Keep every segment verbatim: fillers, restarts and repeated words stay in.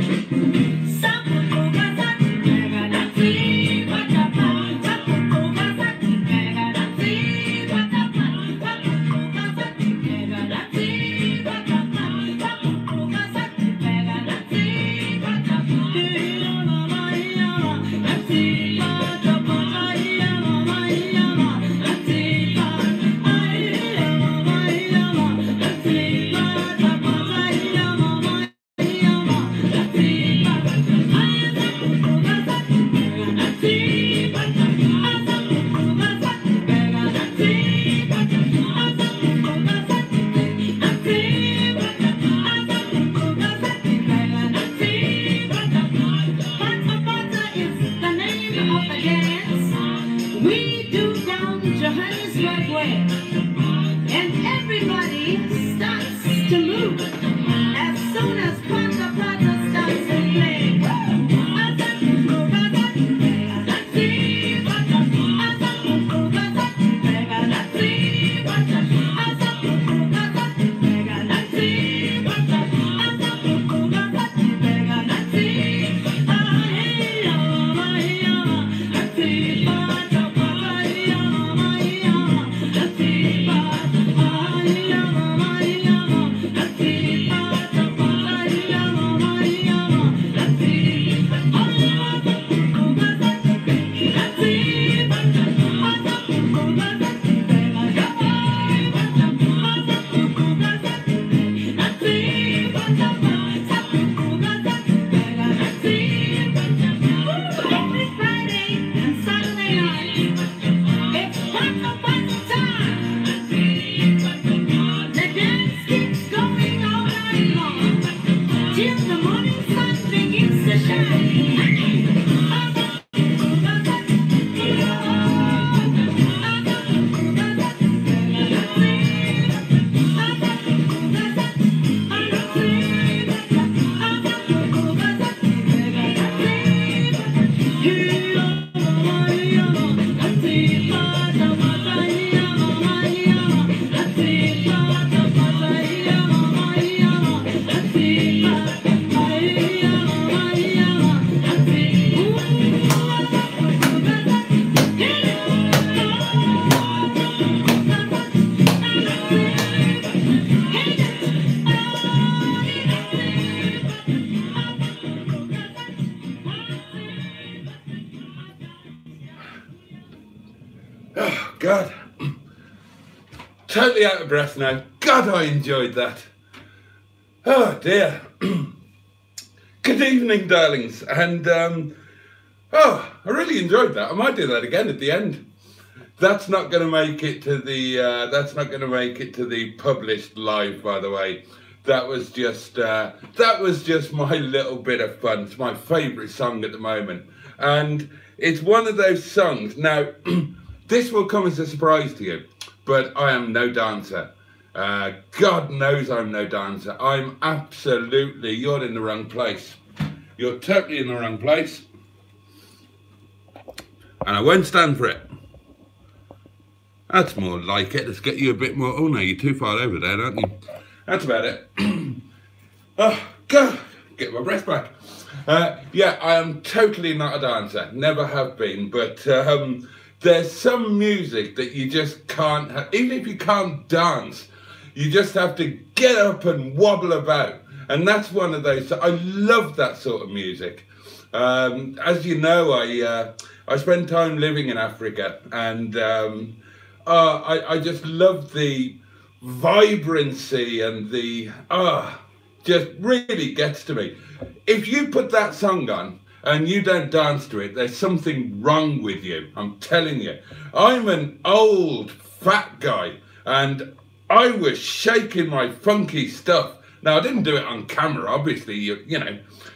Oh, God. Totally out of breath now. God, I enjoyed that. Oh, dear. Good evening, darlings. And, um, oh, I really enjoyed that. I might do that again at the end. That's not going to make it to the, uh, that's not going to make it to the published live, by the way. That was just, uh, that was just my little bit of fun. It's my favourite song at the moment. And it's one of those songs. Now, this will come as a surprise to you, but I am no dancer. Uh, God knows I'm no dancer. I'm absolutely, you're in the wrong place. You're totally in the wrong place. And I won't stand for it. That's more like it. Let's get you a bit more. Oh no, you're too far over there, aren't you? That's about it. Oh, God, get my breath back. Uh, yeah, I am totally not a dancer. Never have been. But um, there's some music that you just can't have. Even if you can't dance, you just have to get up and wobble about. And that's one of those. I love that sort of music. Um, as you know, I uh, I spent time living in Africa, and um, uh, I, I just love the vibrancy and the ah, uh, just really gets to me. If you put that song on and you don't dance to it, there's something wrong with you. I'm telling you. I'm an old fat guy, and I was shaking my funky stuff. Now I didn't do it on camera, obviously. You you know.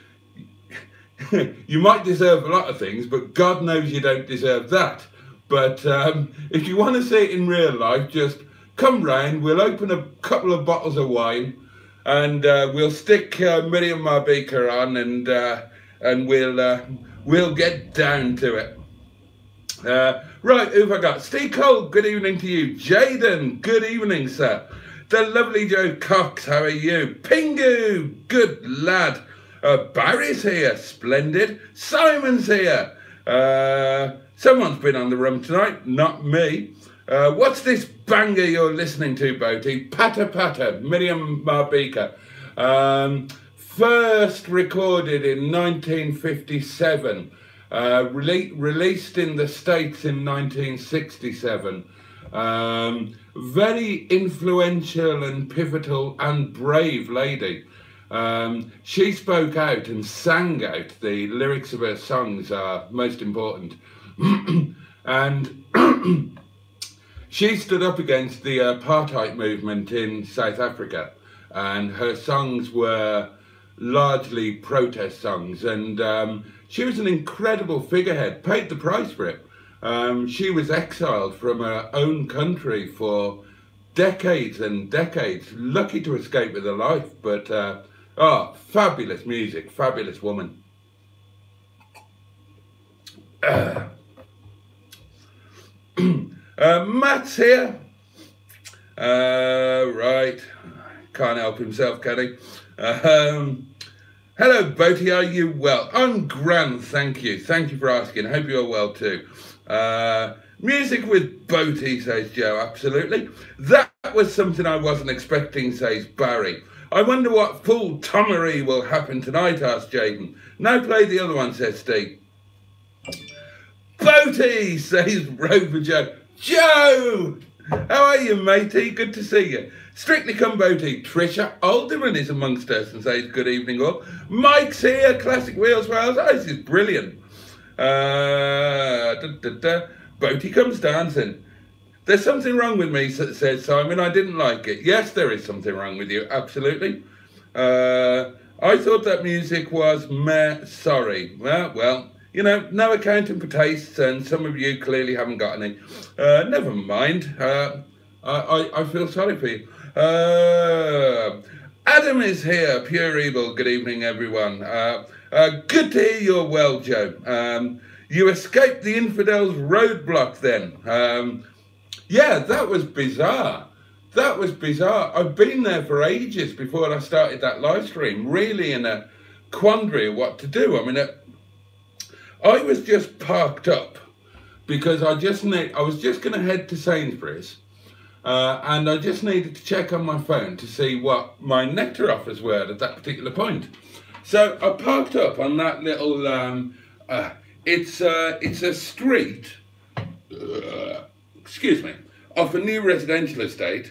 You might deserve a lot of things, but God knows you don't deserve that. But um, if you want to see it in real life, just come round. We'll open a couple of bottles of wine, and uh, we'll stick uh, Miriam Makeba on, and uh, and we'll uh, we'll get down to it. Uh, right, who've I got? Steve Cole, good evening to you. Jaden, good evening, sir. The lovely Joe Cox, how are you? Pingu, good lad. Uh, Barry's here, splendid. Simon's here. Uh, someone's been on the rum tonight, not me. Uh, what's this banger you're listening to, Boaty? Patter Patter, Miriam Makeba. Um, first recorded in nineteen fifty-seven, uh, rele released in the States in nineteen sixty-seven. Um, very influential and pivotal and brave lady. Um, she spoke out and sang out. The lyrics of her songs are most important. And she stood up against the apartheid movement in South Africa, and her songs were largely protest songs, and um, she was an incredible figurehead, paid the price for it. Um, she was exiled from her own country for decades and decades, lucky to escape with her life, but uh, oh, fabulous music, fabulous woman. Uh. Uh, Matt's here. Uh, right. Can't help himself, can he? Um, hello, Boaty. Are you well? I'm grand, thank you. Thank you for asking. Hope you're well too. Uh, music with Boaty, says Joe. Absolutely. That was something I wasn't expecting, says Barry. I wonder what full tommery will happen tonight, asked Jaden. No, play the other one, says Steve. Boaty, says Rover Joe. Joe! How are you, matey? Good to see you. Strictly Come Boaty. Trisha Alderman is amongst us and says good evening all. Mike's here, Classic Wheels Wales. Oh, this is brilliant. Uh, da, da, da. Boaty comes dancing. There's something wrong with me, says Simon. I didn't like it. Yes, there is something wrong with you, absolutely. Uh, I thought that music was meh, sorry. Well, well. You know, no accounting for tastes, and some of you clearly haven't got any. Uh, never mind. Uh, I, I, I feel sorry for you. Uh, Adam is here, Pure Evil. Good evening, everyone. Uh, uh, good to hear you're well, Joe. Um, you escaped the infidels' roadblock then. Um, yeah, that was bizarre. That was bizarre. I've been there for ages before I started that live stream, really in a quandary of what to do. I mean, it, I was just parked up because I just need, I was just going to head to Sainsbury's uh, and I just needed to check on my phone to see what my nectar offers were at that particular point. So I parked up on that little, um, uh, it's, uh, it's a street, uh, excuse me, off a new residential estate,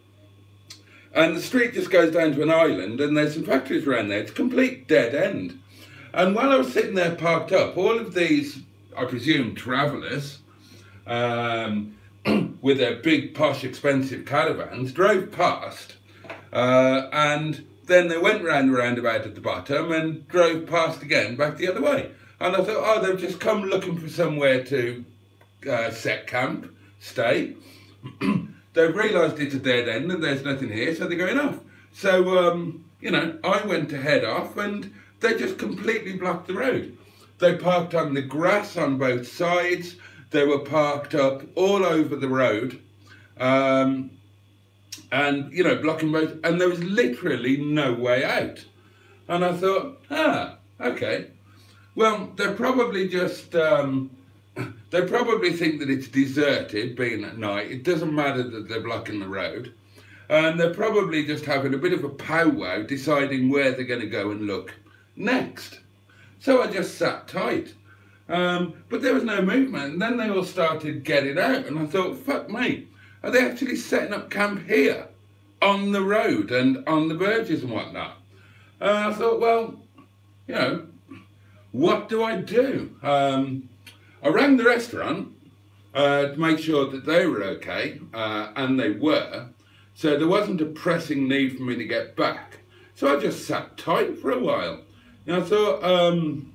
and the street just goes down to an island and there's some factories around there. It's a complete dead end. And while I was sitting there parked up, all of these, I presume, travellers um, with their big, posh, expensive caravans drove past uh, and then they went round the roundabout at the bottom and drove past again back the other way. And I thought, oh, they've just come looking for somewhere to uh, set camp, stay. They've realised it's a dead end and there's nothing here, so they're going off. So, um, you know, I went to head off and they just completely blocked the road. They parked on the grass on both sides. They were parked up all over the road. Um, and, you know, blocking both. And there was literally no way out. And I thought, ah, okay. Well, they're probably just, um, they probably think that it's deserted, being at night. It doesn't matter that they're blocking the road. And they're probably just having a bit of a powwow, deciding where they're going to go and look next. So I just sat tight. Um, but there was no movement. And then they all started getting out. And I thought, fuck me, are they actually setting up camp here on the road and on the verges and whatnot? And I thought, well, you know, what do I do? Um, I rang the restaurant uh, to make sure that they were okay, uh, and they were. So there wasn't a pressing need for me to get back. So I just sat tight for a while. And I thought, um,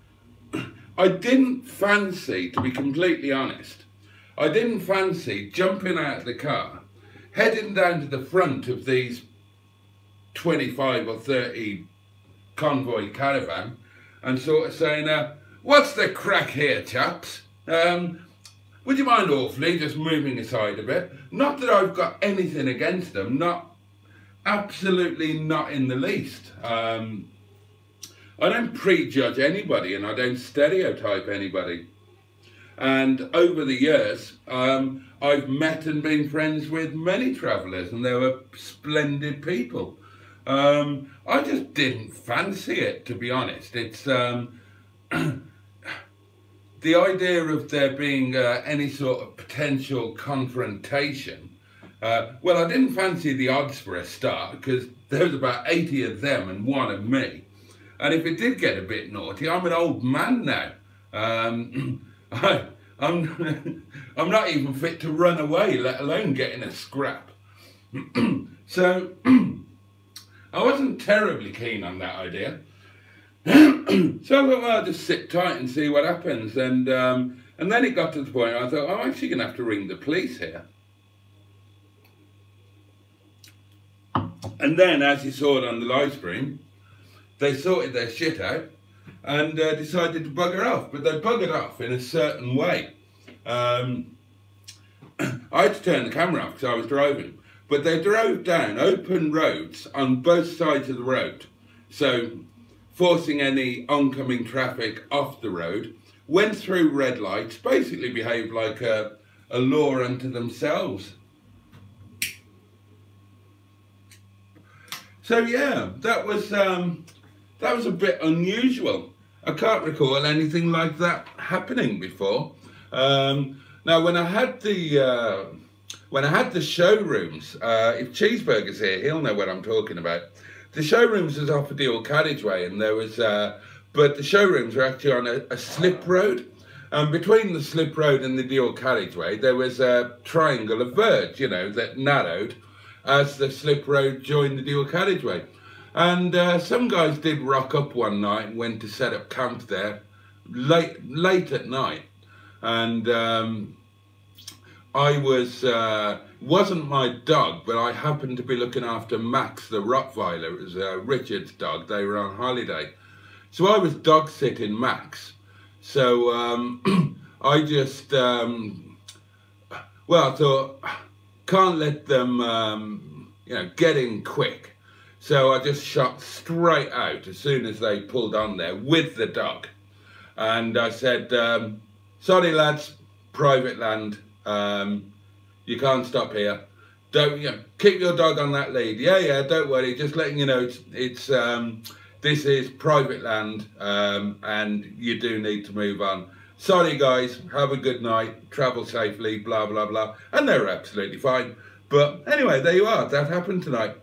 I didn't fancy, to be completely honest, I didn't fancy jumping out of the car, heading down to the front of these twenty-five or thirty convoy caravan and sort of saying, uh, what's the crack here, chaps? Um, would you mind awfully just moving aside a bit? Not that I've got anything against them, not, absolutely not in the least. Um, I don't prejudge anybody and I don't stereotype anybody. And over the years, um, I've met and been friends with many travellers, and they were splendid people. Um, I just didn't fancy it, to be honest. It's um, the idea of there being uh, any sort of potential confrontation. Uh, well, I didn't fancy the odds for a start, because there was about eighty of them and one of me. And if it did get a bit naughty, I'm an old man now. Um, I, I'm, I'm not even fit to run away, let alone get in a scrap. So I wasn't terribly keen on that idea. So I thought, well, I'll just sit tight and see what happens. And um, and then it got to the point I thought, I'm actually going to have to ring the police here. And then, as you saw it on the live stream, they sorted their shit out and uh, decided to bugger off. But they buggered off in a certain way. Um, I had to turn the camera off because I was driving. But they drove down open roads on both sides of the road. So, forcing any oncoming traffic off the road, went through red lights, basically behaved like a, a law unto themselves. So yeah, that was um, that was a bit unusual. I can't recall anything like that happening before. Um, now, when I had the uh, when I had the showrooms, uh, if Cheeseburger's here, he'll know what I'm talking about. The showrooms was off a dual carriageway, and there was, uh, but the showrooms were actually on a, a slip road. And between the slip road and the dual carriageway, there was a triangle of verge, you know, that narrowed as the slip road joined the dual carriageway. And uh, some guys did rock up one night and went to set up camp there late late at night. And um, I was, uh, wasn't my dog, but I happened to be looking after Max, the Rottweiler. It was uh, Richard's dog. They were on holiday. So I was dog sitting Max. So um, I just, um, well, I thought, can't let them, um, you know, get in quick. So I just shot straight out as soon as they pulled on there with the dog. And I said, um, sorry lads, private land, um, you can't stop here. Don't, you know, keep your dog on that lead. Yeah, yeah, don't worry, just letting you know it's, it's um, this is private land um, and you do need to move on. Sorry guys, have a good night, travel safely, blah, blah, blah. And they were absolutely fine. But anyway, there you are, that happened tonight.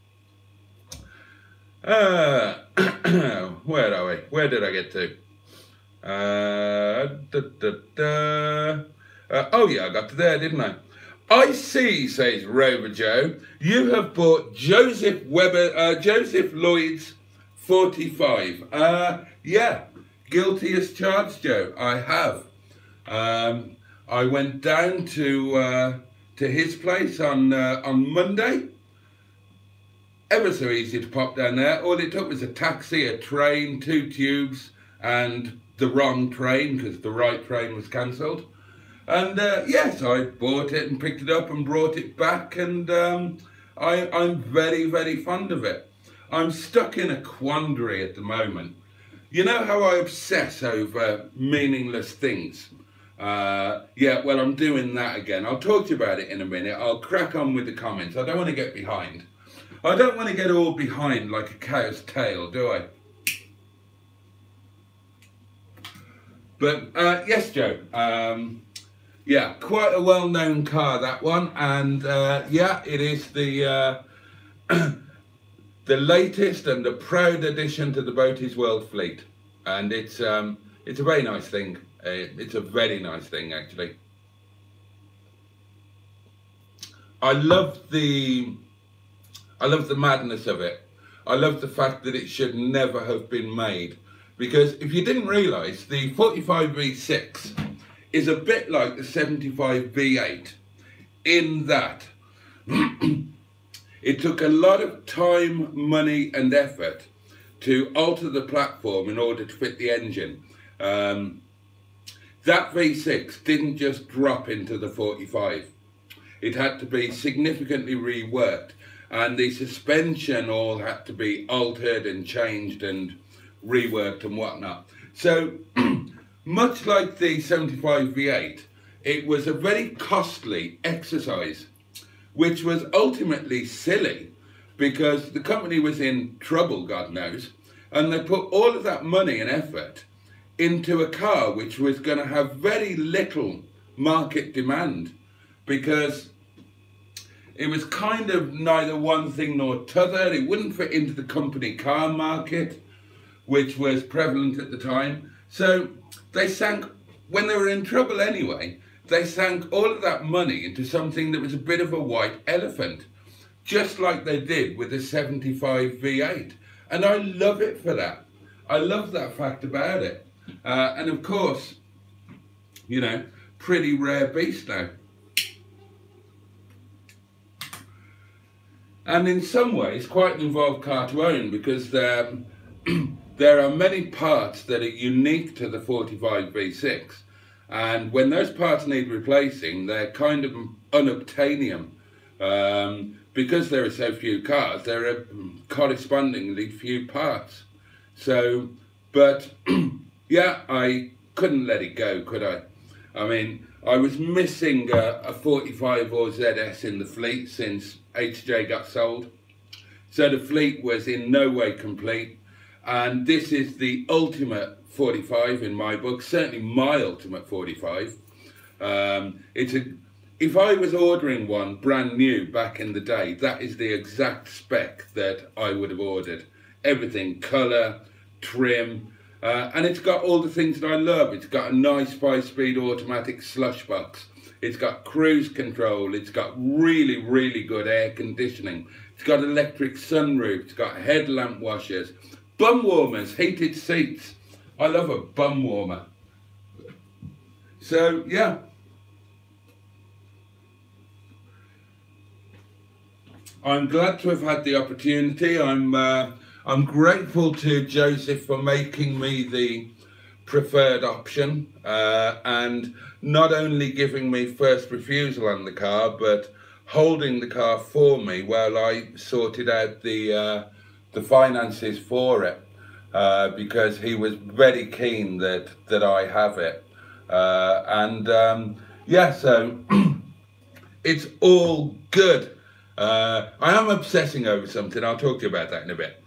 Uh, where are we? Where did I get to? Uh, da, da, da. Uh, oh yeah, I got to there, didn't I? I see, says Rover Joe, you have bought Joseph Weber, uh, Joseph Lloyd's forty-five. Uh, yeah. Guilty as charged, Joe. I have. Um, I went down to uh, to his place on uh, on Monday. Ever so easy to pop down there. All it took was a taxi, a train, two tubes, and the wrong train because the right train was cancelled. And uh, yes, I bought it and picked it up and brought it back, and um, I, I'm very, very fond of it. I'm stuck in a quandary at the moment. You know how I obsess over meaningless things? Uh, yeah, well, I'm doing that again. I'll talk to you about it in a minute. I'll crack on with the comments. I don't want to get behind. I don't want to get all behind like a cow's tail, do I? But, uh, yes, Joe. Um, yeah, quite a well-known car, that one. And, uh, yeah, it is the... Uh, the latest and the proud addition to the Boaties World fleet, and it's um, it's a very nice thing. Uh, it's a very nice thing, actually. I love the I love the madness of it. I love the fact that it should never have been made, because if you didn't realise, the forty-five V six is a bit like the seventy-five V eight in that. It took a lot of time, money and effort to alter the platform in order to fit the engine. Um, that V six didn't just drop into the forty-five. It had to be significantly reworked, and the suspension all had to be altered and changed and reworked and whatnot. So much like the seventy-five V eight, it was a very costly exercise, which was ultimately silly because the company was in trouble, God knows, and they put all of that money and effort into a car which was going to have very little market demand because it was kind of neither one thing nor t'other. It wouldn't fit into the company car market, which was prevalent at the time. So they sank, when they were in trouble anyway, they sank all of that money into something that was a bit of a white elephant, just like they did with the seventy-five V eight. And I love it for that. I love that fact about it. Uh, and of course, you know, pretty rare beast now. And in some ways, quite an involved car to own because there, there are many parts that are unique to the forty-five V six. And when those parts need replacing, they're kind of unobtainium. Um, because there are so few cars, there are correspondingly few parts. So, but yeah, I couldn't let it go, could I? I mean, I was missing a, a forty-five or Z S in the fleet since H J got sold. So the fleet was in no way complete. And this is the ultimate forty-five in my book, certainly my ultimate forty-five. Um, it's a, if I was ordering one brand new back in the day, that is the exact spec that I would have ordered. Everything, colour, trim, uh, and it's got all the things that I love. It's got a nice five-speed automatic slush box. It's got cruise control. It's got really, really good air conditioning. It's got electric sunroof. It's got headlamp washers, bum warmers, heated seats. I love a bum warmer. So, yeah. I'm glad to have had the opportunity. I'm, uh, I'm grateful to Joseph for making me the preferred option uh, and not only giving me first refusal on the car, but holding the car for me while I sorted out the, uh, the finances for it. Uh, because he was very keen that that I have it, uh, and um, yeah, so it's all good. Uh, I am obsessing over something. I'll talk to you about that in a bit.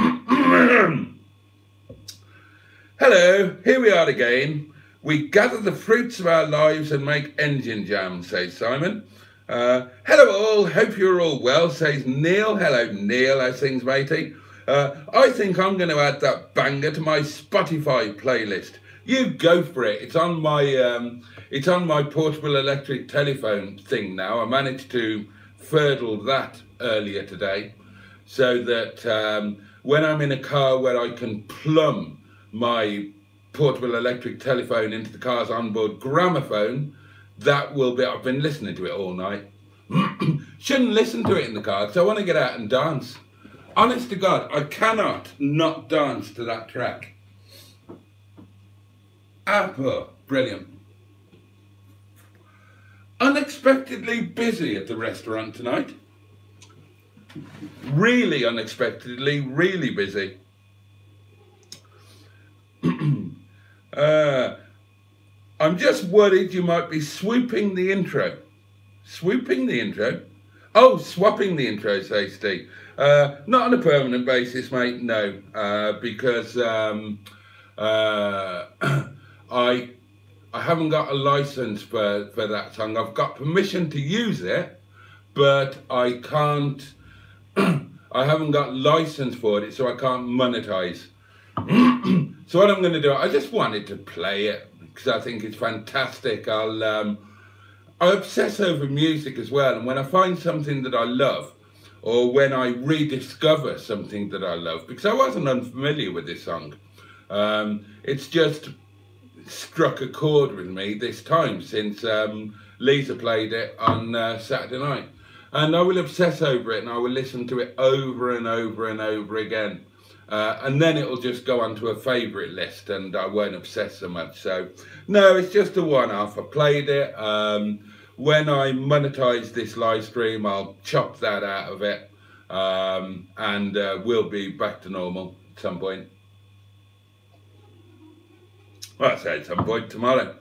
Hello, here we are again. We gather the fruits of our lives and make engine jam, says Simon. Uh, hello all, hope you're all well, says Neil. Hello Neil, how's things, matey? Uh, I think I'm going to add that banger to my Spotify playlist. You go for it. It's on my um, it's on my portable electric telephone thing now. I managed to fertile that earlier today, so that um, when I'm in a car where I can plumb my portable electric telephone into the car's onboard gramophone, that will be. I've been listening to it all night. Shouldn't listen to it in the car because I want to get out and dance. Honest to God, I cannot not dance to that track. Apple, brilliant. Unexpectedly busy at the restaurant tonight. Really unexpectedly, really busy. uh, I'm just worried you might be swooping the intro. Swooping the intro? Oh, swapping the intro, says Steve. Uh, not on a permanent basis, mate, no, uh, because um, uh, I I haven't got a license for, for that song. I've got permission to use it, but I can't, I haven't got license for it, so I can't monetize. So what I'm going to do, I just wanted to play it because I think it's fantastic. I'll, um, I obsess over music as well, and when I find something that I love, or when I rediscover something that I love, because I wasn't unfamiliar with this song. Um, it's just struck a chord with me this time since um, Lisa played it on uh, Saturday night. And I will obsess over it and I will listen to it over and over and over again. Uh, and then it'll just go onto a favourite list and I won't obsess so much. So, no, it's just a one-off. I played it. Um, When I monetize this live stream, I'll chop that out of it, um, and uh, we'll be back to normal at some point. Well, I'll say at some point tomorrow.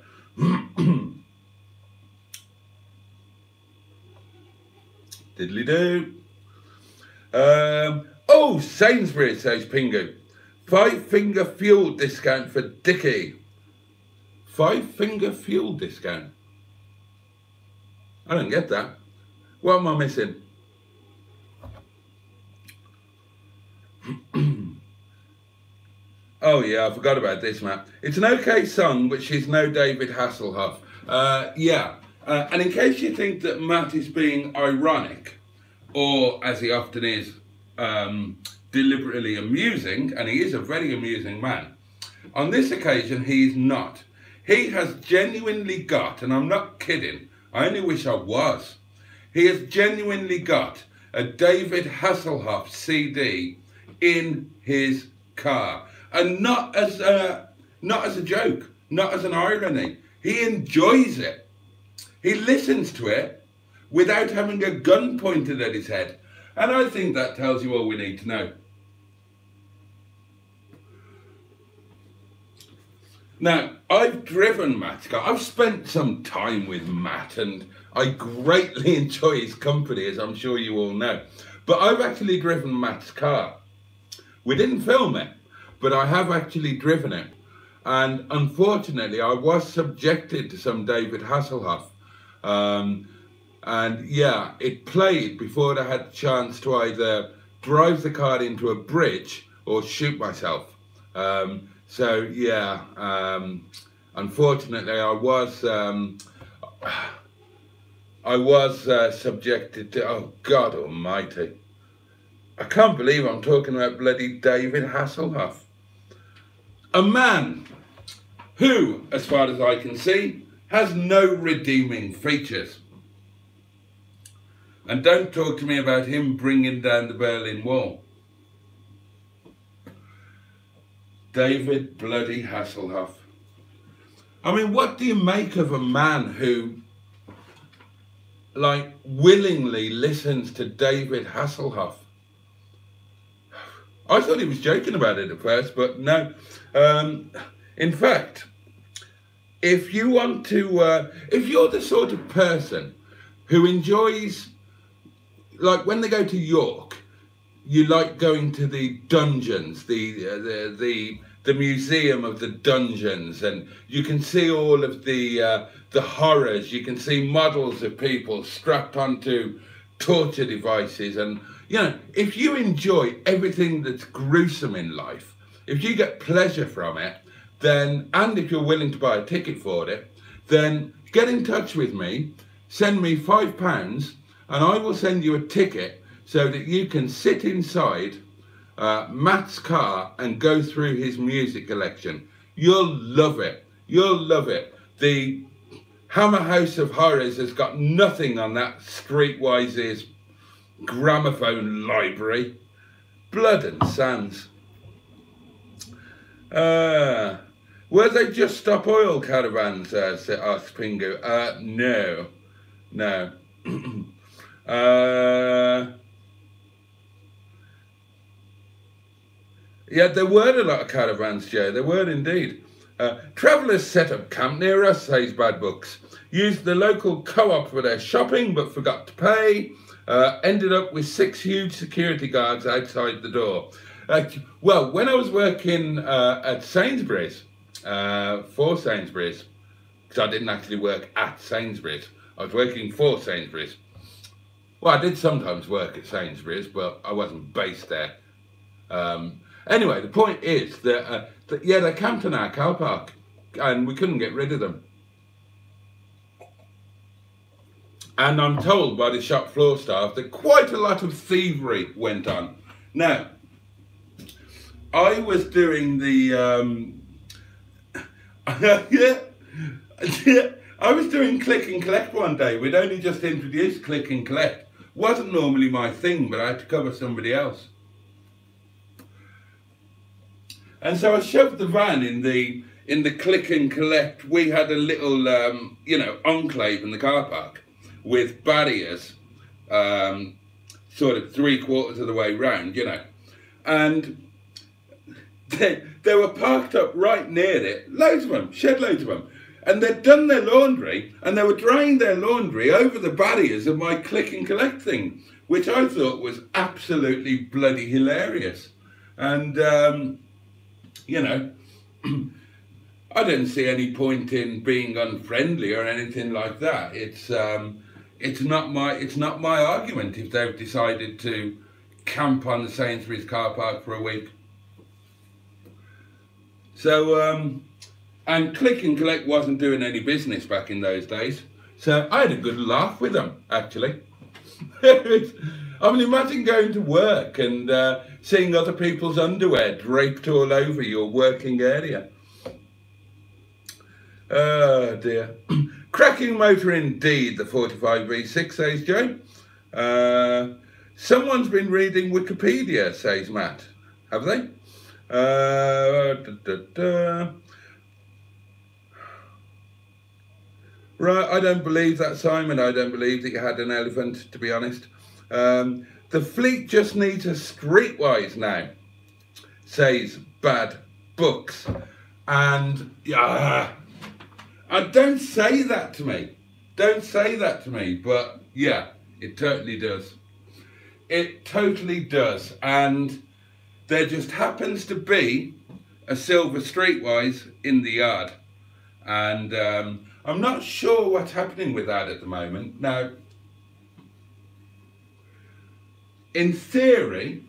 Diddly do. Um, oh, Sainsbury's, says Pingu. Five finger fuel discount for Dickie. Five finger fuel discount. I don't get that. What am I missing? Oh yeah, I forgot about this, Matt. It's an okay song, but she's no David Hasselhoff. Uh, yeah, uh, and in case you think that Matt is being ironic, or as he often is, um, deliberately amusing, and he is a very amusing man, on this occasion he's not. He has genuinely got, and I'm not kidding, I only wish I was, he has genuinely got a David Hasselhoff C D in his car. And not as a, not as a joke, not as an irony. He enjoys it. He listens to it without having a gun pointed at his head. And I think that tells you all we need to know. Now, I've driven Matt's car. I've spent some time with Matt and I greatly enjoy his company, as I'm sure you all know. But I've actually driven Matt's car. We didn't film it, but I have actually driven it. And unfortunately, I was subjected to some David Hasselhoff. Um, and yeah, it played before I had a chance to either drive the car into a bridge or shoot myself. Um, so yeah, um, unfortunately, I was um, I was uh, subjected to, oh God almighty. I can't believe I'm talking about bloody David Hasselhoff. A man who, as far as I can see, has no redeeming features. And don't talk to me about him bringing down the Berlin Wall. David bloody Hasselhoff. I mean, what do you make of a man who, like, willingly listens to David Hasselhoff? I thought he was joking about it at first, but no. Um, in fact, if you want to, uh, if you're the sort of person who enjoys, like when they go to York, you like going to the dungeons, the, uh, the, the, the museum of the dungeons, and you can see all of the, uh, the horrors, you can see models of people strapped onto torture devices, and you know, if you enjoy everything that's gruesome in life, if you get pleasure from it, then, and if you're willing to buy a ticket for it, then get in touch with me, send me five pounds, and I will send you a ticket so that you can sit inside uh, Matt's car and go through his music collection. You'll love it. You'll love it. The Hammer House of Horrors has got nothing on that Streetwise's gramophone library. Blood and sands. Uh, were they just stop oil caravans, uh, asked Pingu? Uh, no, no. uh, yeah, there were a lot of caravans, Joe. There were indeed. Uh, travellers set up camp near us, says Bad Books. Used the local co-op for their shopping, but forgot to pay. Uh, ended up with six huge security guards outside the door. Uh, well, when I was working uh, at Sainsbury's, uh, for Sainsbury's, because I didn't actually work at Sainsbury's, I was working for Sainsbury's. Well, I did sometimes work at Sainsbury's, but I wasn't based there. Um, anyway, the point is that, uh, that, yeah, they camped in our car park, and we couldn't get rid of them. And I'm told by the shop floor staff that quite a lot of thievery went on. Now, I was doing the, um, yeah, yeah, I was doing click and collect one day. We'd only just introduced click and collect. Wasn't normally my thing, but I had to cover somebody else. And so I shoved the van in the, in the click and collect. We had a little, um, you know, enclave in the car park, with barriers, um, sort of three quarters of the way round, you know. And they, they were parked up right near it, loads of them, shed loads of them. And they'd done their laundry, and they were drying their laundry over the barriers of my click and collect thing, which I thought was absolutely bloody hilarious. And, um, you know, I didn't see any point in being unfriendly or anything like that. It's um, it's not my it's not my argument if they've decided to camp on the Sainsbury's car park for a week. So, um, and Click and Collect wasn't doing any business back in those days. So I had a good laugh with them, actually. I mean, imagine going to work and uh, seeing other people's underwear draped all over your working area. Oh dear. Cracking motor indeed, the forty-five V six, says Joe. Uh, someone's been reading Wikipedia, says Matt. Have they? Uh, da, da, da. Right, I don't believe that, Simon. I don't believe that you had an elephant, to be honest. Um, the fleet just needs a streetwise now, says Bad Books. And, yeah, and don't say that to me. Don't say that to me. But, yeah, it totally does. It totally does. And there just happens to be a silver streetwise in the yard. And um, I'm not sure what's happening with that at the moment. Now, in theory,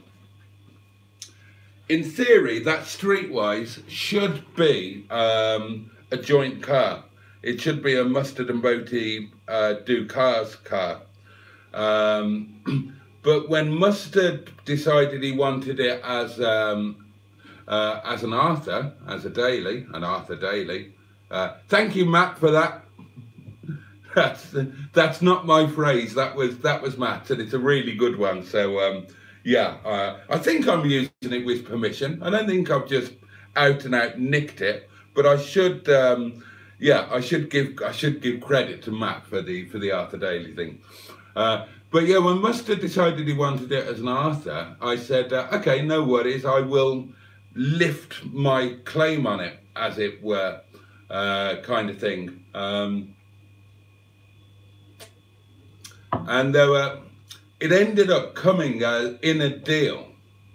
in theory, that streetwise should be um, a joint car. It should be a Mustard and Boaty uh, do cars car. Um, but when Mustard decided he wanted it as um, uh, as an Arthur, as a daily, an Arthur daily. Uh, thank you, Matt, for that. That's that's not my phrase. That was that was Matt's, and it's a really good one. So um, yeah, uh, I think I'm using it with permission. I don't think I've just out and out nicked it, but I should. Um, yeah, I should give I should give credit to Matt for the for the Arthur Daily thing. Uh, but yeah, when Mustard decided he wanted it as an Arthur, I said, uh, okay, no worries. I will lift my claim on it, as it were, uh, kind of thing. Um, And there were, it ended up coming uh, in a deal.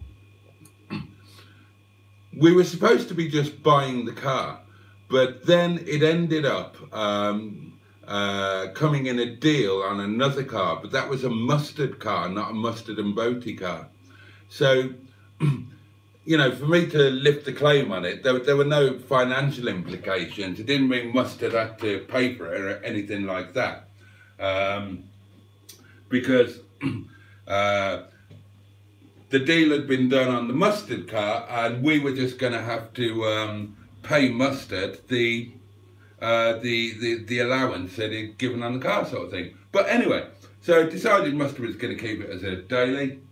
We were supposed to be just buying the car, but then it ended up um, uh, coming in a deal on another car, but that was a Mustard car, not a Mustard and Boaty car. So, you know, for me to lift the claim on it, there, there were no financial implications. It didn't mean Mustard had to pay for it or anything like that. Um, because uh, the deal had been done on the Mustard car, and we were just going to have to um, pay Mustard the, uh, the the the allowance that he'd given on the car, sort of thing. But anyway, so I decided Mustard was going to keep it as a daily.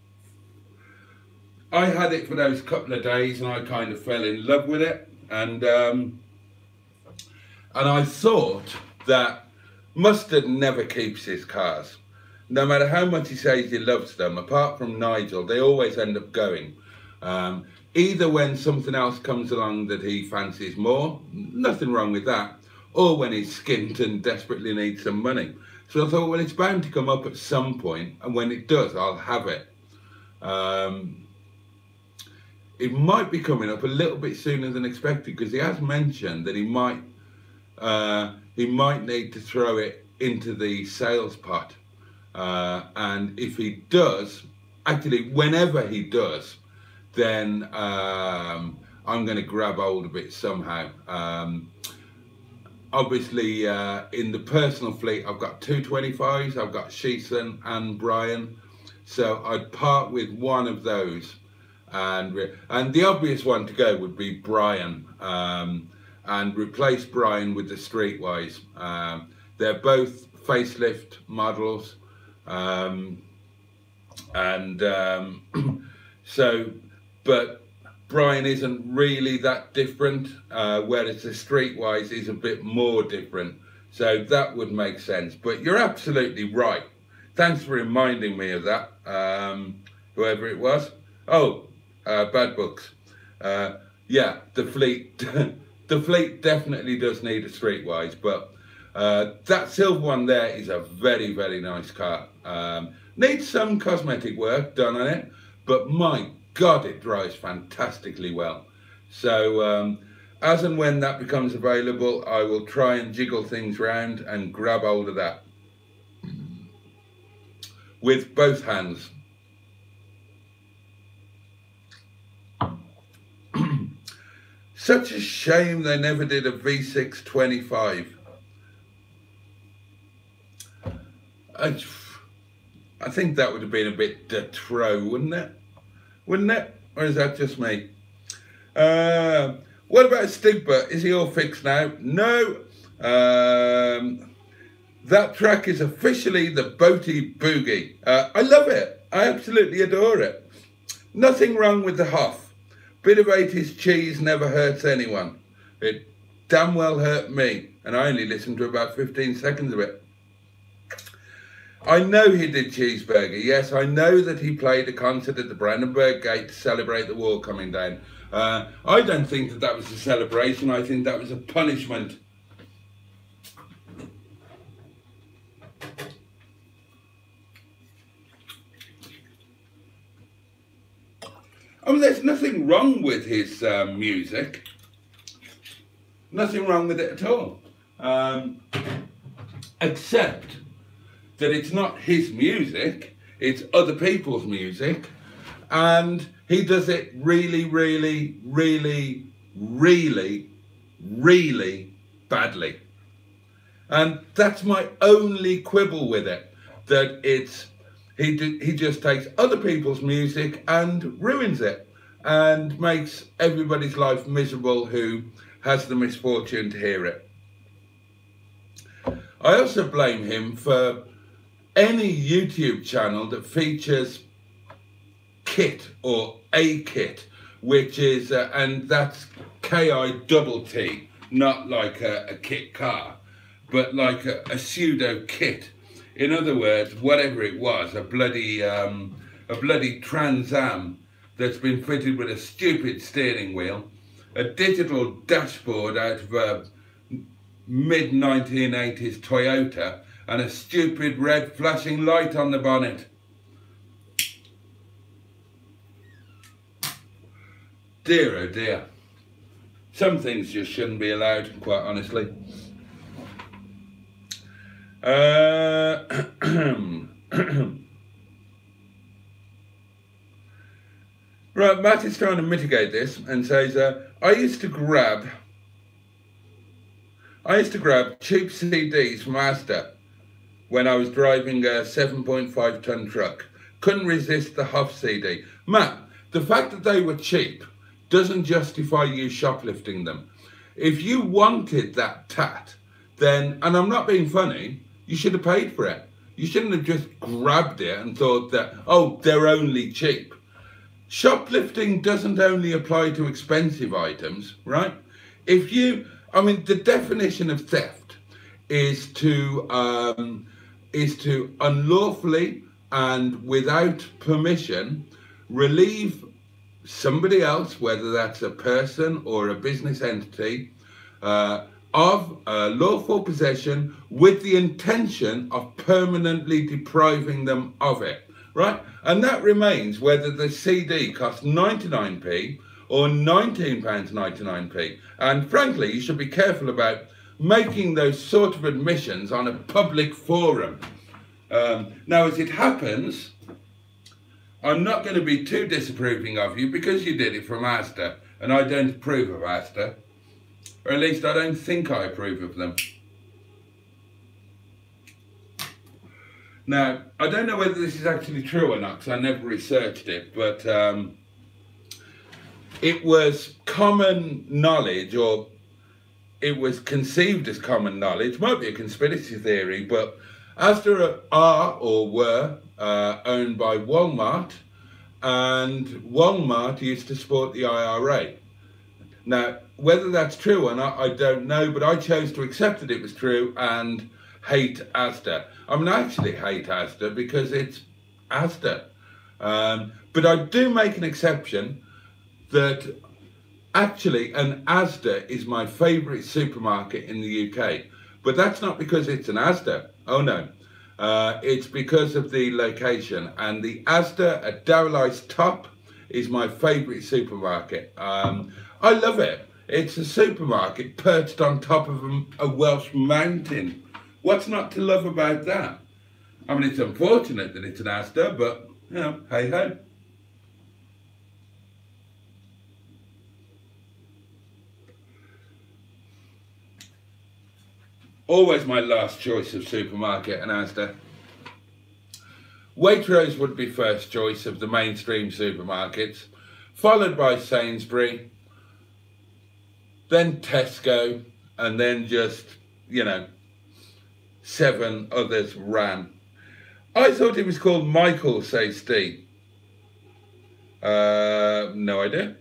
I had it for those couple of days, and I kind of fell in love with it, and um, and I thought that Mustard never keeps his cars. No matter how much he says he loves them, apart from Nigel, they always end up going. Um, either when something else comes along that he fancies more, nothing wrong with that, or when he's skint and desperately needs some money. So I thought, well, it's bound to come up at some point, and when it does, I'll have it. Um, it might be coming up a little bit sooner than expected, because he has mentioned that he might, uh, he might need to throw it into the sales pot. Uh, and if he does, actually, whenever he does, then um, I'm going to grab hold of it somehow. Um, obviously, uh, in the personal fleet, I've got two twenty-fives, I've got Sheeson and Brian. So I'd part with one of those. And, and the obvious one to go would be Brian, um, and replace Brian with the Streetwise. Um, they're both facelift models. Um, and um, so, but Brian isn't really that different, uh, whereas the Streetwise is a bit more different. So that would make sense. But you're absolutely right. Thanks for reminding me of that, um, whoever it was. Oh, uh, Bad Books. Uh, yeah, the Fleet, the Fleet definitely does need a Streetwise, but uh, that silver one there is a very, very nice car. Um, needs some cosmetic work done on it, but my God, it drives fantastically well. So um, as and when that becomes available, I will try and jiggle things round and grab hold of that with both hands. Such a shame they never did a V six twenty-five. I, I think that would have been a bit de trop, wouldn't it? Wouldn't it? Or is that just me? Uh, what about Stigba? Is he all fixed now? No. Um, that track is officially the Boaty Boogie. Uh, I love it. I absolutely adore it. Nothing wrong with the Hoff. Bit of eighties cheese never hurts anyone. It damn well hurt me, and I only listened to about fifteen seconds of it. I know he did Cheeseburger. Yes, I know that he played a concert at the Brandenburg Gate to celebrate the wall coming down. Uh, I don't think that that was a celebration. I think that was a punishment. I mean, there's nothing wrong with his uh, music. Nothing wrong with it at all. Um, except that it's not his music, it's other people's music. And he does it really, really, really, really, really badly. And that's my only quibble with it. That it's He, he just takes other people's music and ruins it and makes everybody's life miserable who has the misfortune to hear it. I also blame him for any YouTube channel that features kit or a kit, which is, uh, and that's K I double T, not like a, a kit car, but like a, a pseudo kit. In other words, whatever it was, a bloody um, a bloody Trans Am that's been fitted with a stupid steering wheel, a digital dashboard out of a mid nineteen eighties Toyota, and a stupid red flashing light on the bonnet. Dear oh dear. Some things just shouldn't be allowed, quite honestly. Uh, right, Matt is trying to mitigate this and says, uh, I used to grab, I used to grab cheap C Ds from Asda when I was driving a seven point five ton truck. Couldn't resist the Huff C D. Matt, the fact that they were cheap doesn't justify you shoplifting them. If you wanted that tat, then, and I'm not being funny, you should have paid for it. You shouldn't have just grabbed it and thought that, oh, they're only cheap. Shoplifting doesn't only apply to expensive items, right? If you, I mean, the definition of theft is to, um, is to unlawfully and without permission relieve somebody else, whether that's a person or a business entity, uh, of uh, lawful possession with the intention of permanently depriving them of it, right? And that remains whether the C D costs ninety-nine p or nineteen pounds ninety-nine p. And frankly, you should be careful about making those sort of admissions on a public forum. Um, now, as it happens, I'm not going to be too disapproving of you because you did it from Asda, and I don't approve of Asda. Or at least I don't think I approve of them. Now, I don't know whether this is actually true or not, because I never researched it, but um, it was common knowledge, or it was conceived as common knowledge, might be a conspiracy theory, but Asda are or were uh, owned by Walmart, and Walmart used to support the I R A. Now, whether that's true or not, I don't know, but I chose to accept that it was true and hate Asda. I mean, I actually hate Asda because it's Asda. Um, but I do make an exception that Actually, an Asda is my favourite supermarket in the U K, but that's not because it's an Asda. Oh no, uh, it's because of the location. And the Asda at Dowlais Top is my favourite supermarket. Um, I love it. It's a supermarket perched on top of a, a Welsh mountain. What's not to love about that? I mean, it's unfortunate that it's an Asda, but, you know, hey ho. Always my last choice of supermarket, an Asda. Waitrose would be first choice of the mainstream supermarkets, followed by Sainsbury, then Tesco, and then just, you know, seven others ran. I thought it was called Michael, says Steve. Uh, no idea.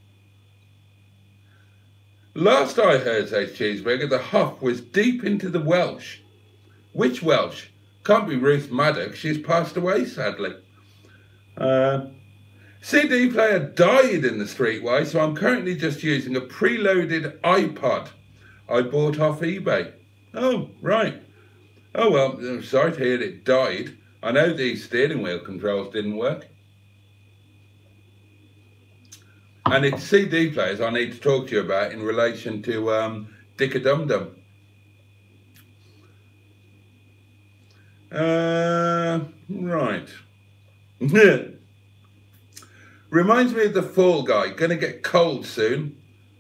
Last I heard, says Cheeseburger, the Hoff was deep into the Welsh. Which Welsh? Can't be Ruth Maddox, she's passed away, sadly. Uh, C D player died in the Streetwise, so I'm currently just using a preloaded iPod I bought off eBay. Oh, right. Oh, well, I'm sorry to hear it died. I know these steering wheel controls didn't work. And it's C D players I need to talk to you about in relation to um, Dick-a-Dum-Dum. Uh, right. Reminds me of the Fall Guy. Gonna get cold soon.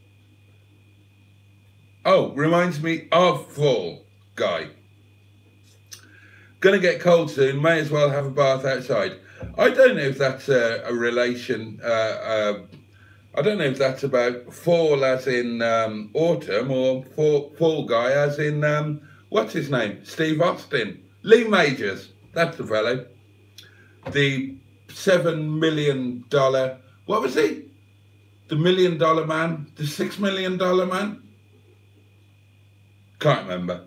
Oh, reminds me of Fall Guy. Gonna get cold soon. May as well have a bath outside. I don't know if that's a, a relation. Uh, uh, I don't know if that's about fall as in um, autumn or fall, fall guy as in, um, what's his name? Steve Austin. Lee Majors. That's the fellow. The seven million dollar, what was he? The million dollar man? The six million dollar man? Can't remember.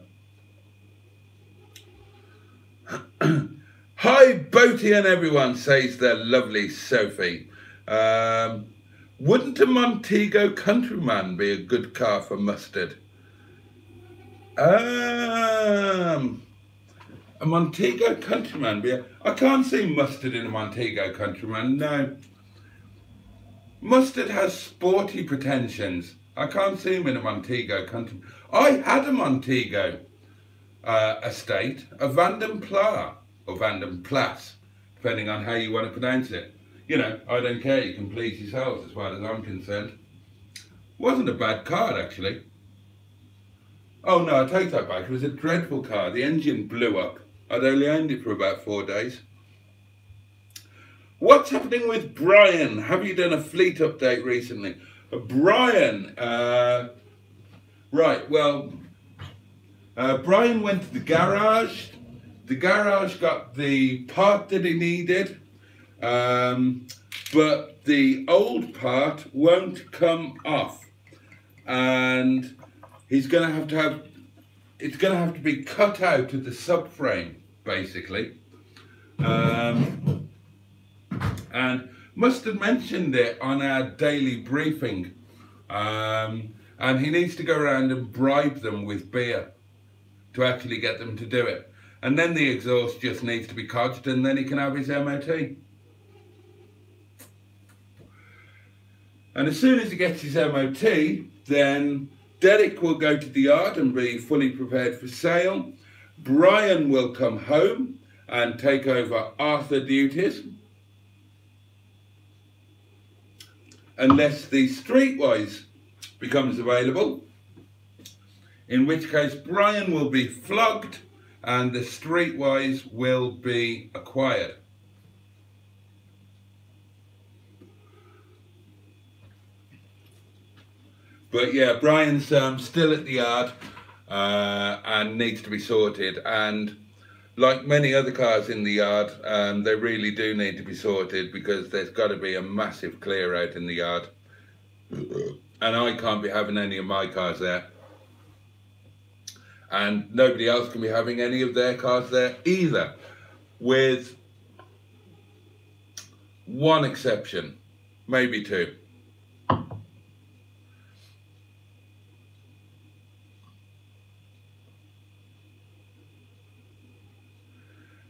Hi, Boaty and everyone, says the lovely Sophie. Um, wouldn't a Montego Countryman be a good car for Mustard? Um, a Montego Countryman be a, I can't see Mustard in a Montego Countryman, no. Mustard has sporty pretensions. I can't see him in a Montego Countryman. I had a Montego uh, estate, a Vanden Pla, or Vanden Plas, depending on how you want to pronounce it. You know, I don't care, you can please yourselves as far as I'm concerned. Wasn't a bad card, actually. Oh no, I take that back, it was a dreadful car. The engine blew up. I'd only owned it for about four days. What's happening with Brian? Have you done a fleet update recently? Uh, Brian, uh, right, well, uh, Brian went to the garage. The garage got the part that he needed, um, but the old part won't come off. And he's going to have to have, it's going to have to be cut out of the subframe, basically. Um, and must have mentioned it on our daily briefing. Um, and he needs to go around and bribe them with beer to actually get them to do it. And then the exhaust just needs to be codged and then he can have his M O T. And as soon as he gets his M O T, then Derek will go to the yard and be fully prepared for sale. Brian will come home and take over Arthur duties. Unless the Streetwise becomes available, in which case Brian will be flogged and the Streetwise will be acquired. But yeah, Brian's um, still at the yard uh, and needs to be sorted. And like many other cars in the yard, um, they really do need to be sorted because there's got to be a massive clear out in the yard. And I can't be having any of my cars there. And nobody else can be having any of their cars there either, with one exception, maybe two.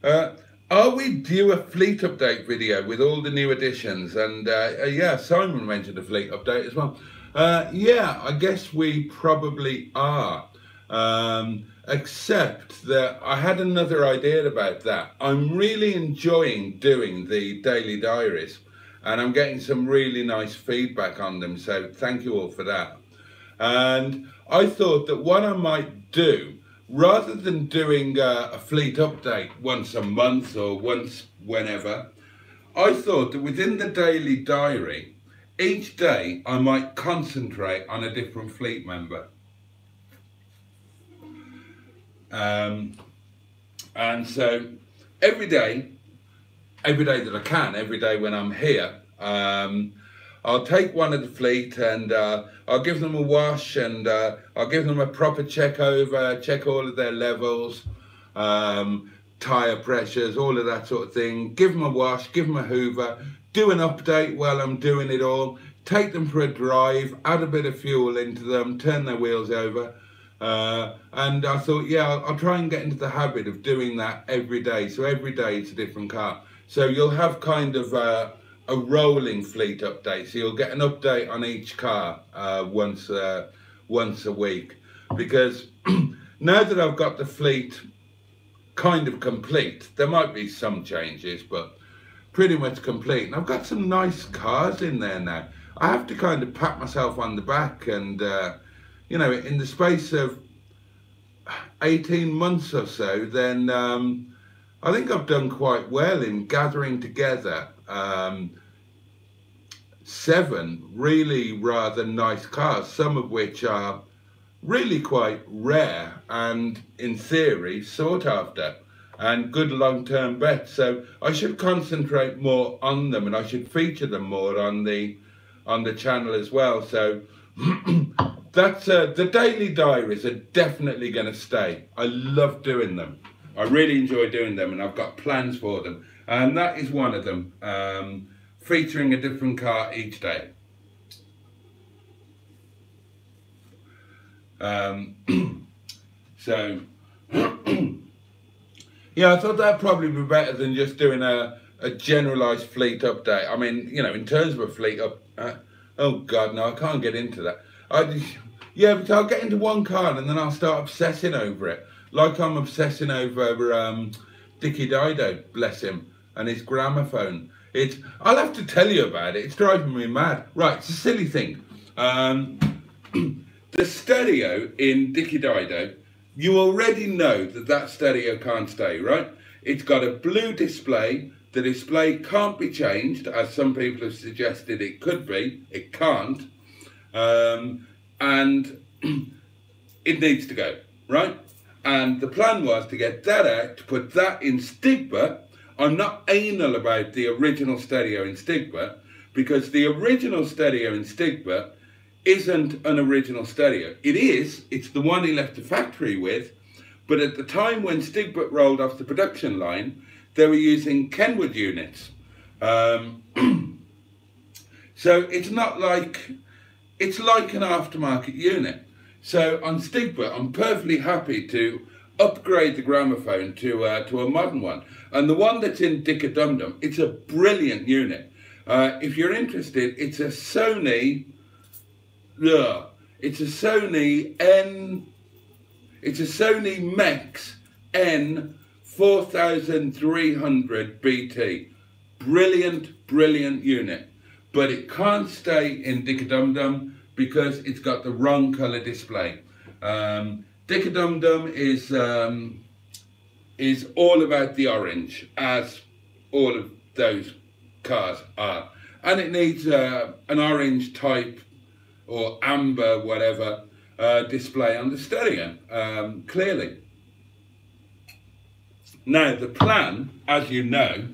Uh, are we due a fleet update video with all the new additions? And uh, uh, yeah, Simon mentioned a fleet update as well. Uh, yeah, I guess we probably are. Um, except that I had another idea about that. I'm really enjoying doing the daily diaries, and I'm getting some really nice feedback on them, so thank you all for that. And I thought that what I might do, rather than doing uh, a fleet update once a month or once whenever, I thought that within the daily diary, each day I might concentrate on a different fleet member. Um, and so every day, every day that I can, every day when I'm here, um, I'll take one of the fleet and uh, I'll give them a wash, and uh, I'll give them a proper check over, check all of their levels, um, tyre pressures, all of that sort of thing. Give them a wash, give them a hoover, do an update while I'm doing it all, take them for a drive, add a bit of fuel into them, turn their wheels over. Uh, and I thought, yeah, I'll, I'll try and get into the habit of doing that every day. So every day it's a different car. So you'll have kind of uh, a rolling fleet update. So you'll get an update on each car uh, once, uh, once a week. Because now that I've got the fleet kind of complete, there might be some changes, but pretty much complete. And I've got some nice cars in there now. I have to kind of pat myself on the back and... Uh, you know, in the space of eighteen months or so, then um, I think I've done quite well in gathering together um, seven really rather nice cars, some of which are really quite rare and, in theory, sought after and good long-term bets. So I should concentrate more on them, and I should feature them more on the on the channel as well. So. That's uh, the daily diaries are definitely going to stay. I love doing them. I really enjoy doing them, and I've got plans for them. And that is one of them, um, featuring a different car each day. Um, so, yeah, I thought that'd probably be better than just doing a, a generalised fleet update. I mean, you know, in terms of a fleet up, uh, oh God, no, I can't get into that. I, yeah, but I'll get into one car and then I'll start obsessing over it. Like I'm obsessing over um, Dickie Dido, bless him, and his gramophone. It's, I'll have to tell you about it. It's driving me mad. Right, it's a silly thing. Um, the stereo in Dickie Dido, you already know that that stereo can't stay, right? It's got a blue display. The display can't be changed, as some people have suggested it could be. It can't. Um, and it needs to go, right? And the plan was to get that out, to put that in Stigma. I'm not anal about the original stereo in Stigma, because the original stereo in Stigma isn't an original stereo. It is, it's the one he left the factory with, but at the time when Stigma rolled off the production line, they were using Kenwood units. Um, so it's not like... It's like an aftermarket unit. So on Stigma, I'm perfectly happy to upgrade the gramophone to uh, to a modern one. And the one that's in Dickie Dum Dum, it's a brilliant unit. Uh, if you're interested, it's a Sony. Ugh, it's a Sony N. It's a Sony Mex N four thousand three hundred B T. Brilliant, brilliant unit. But it can't stay in Dickie Dum Dum because it's got the wrong colour display. Um, Dickie Dum Dum is um, is all about the orange, as all of those cars are, and it needs uh, an orange type or amber, whatever, uh, display on the stereo. Um, clearly. Now the plan, as you know.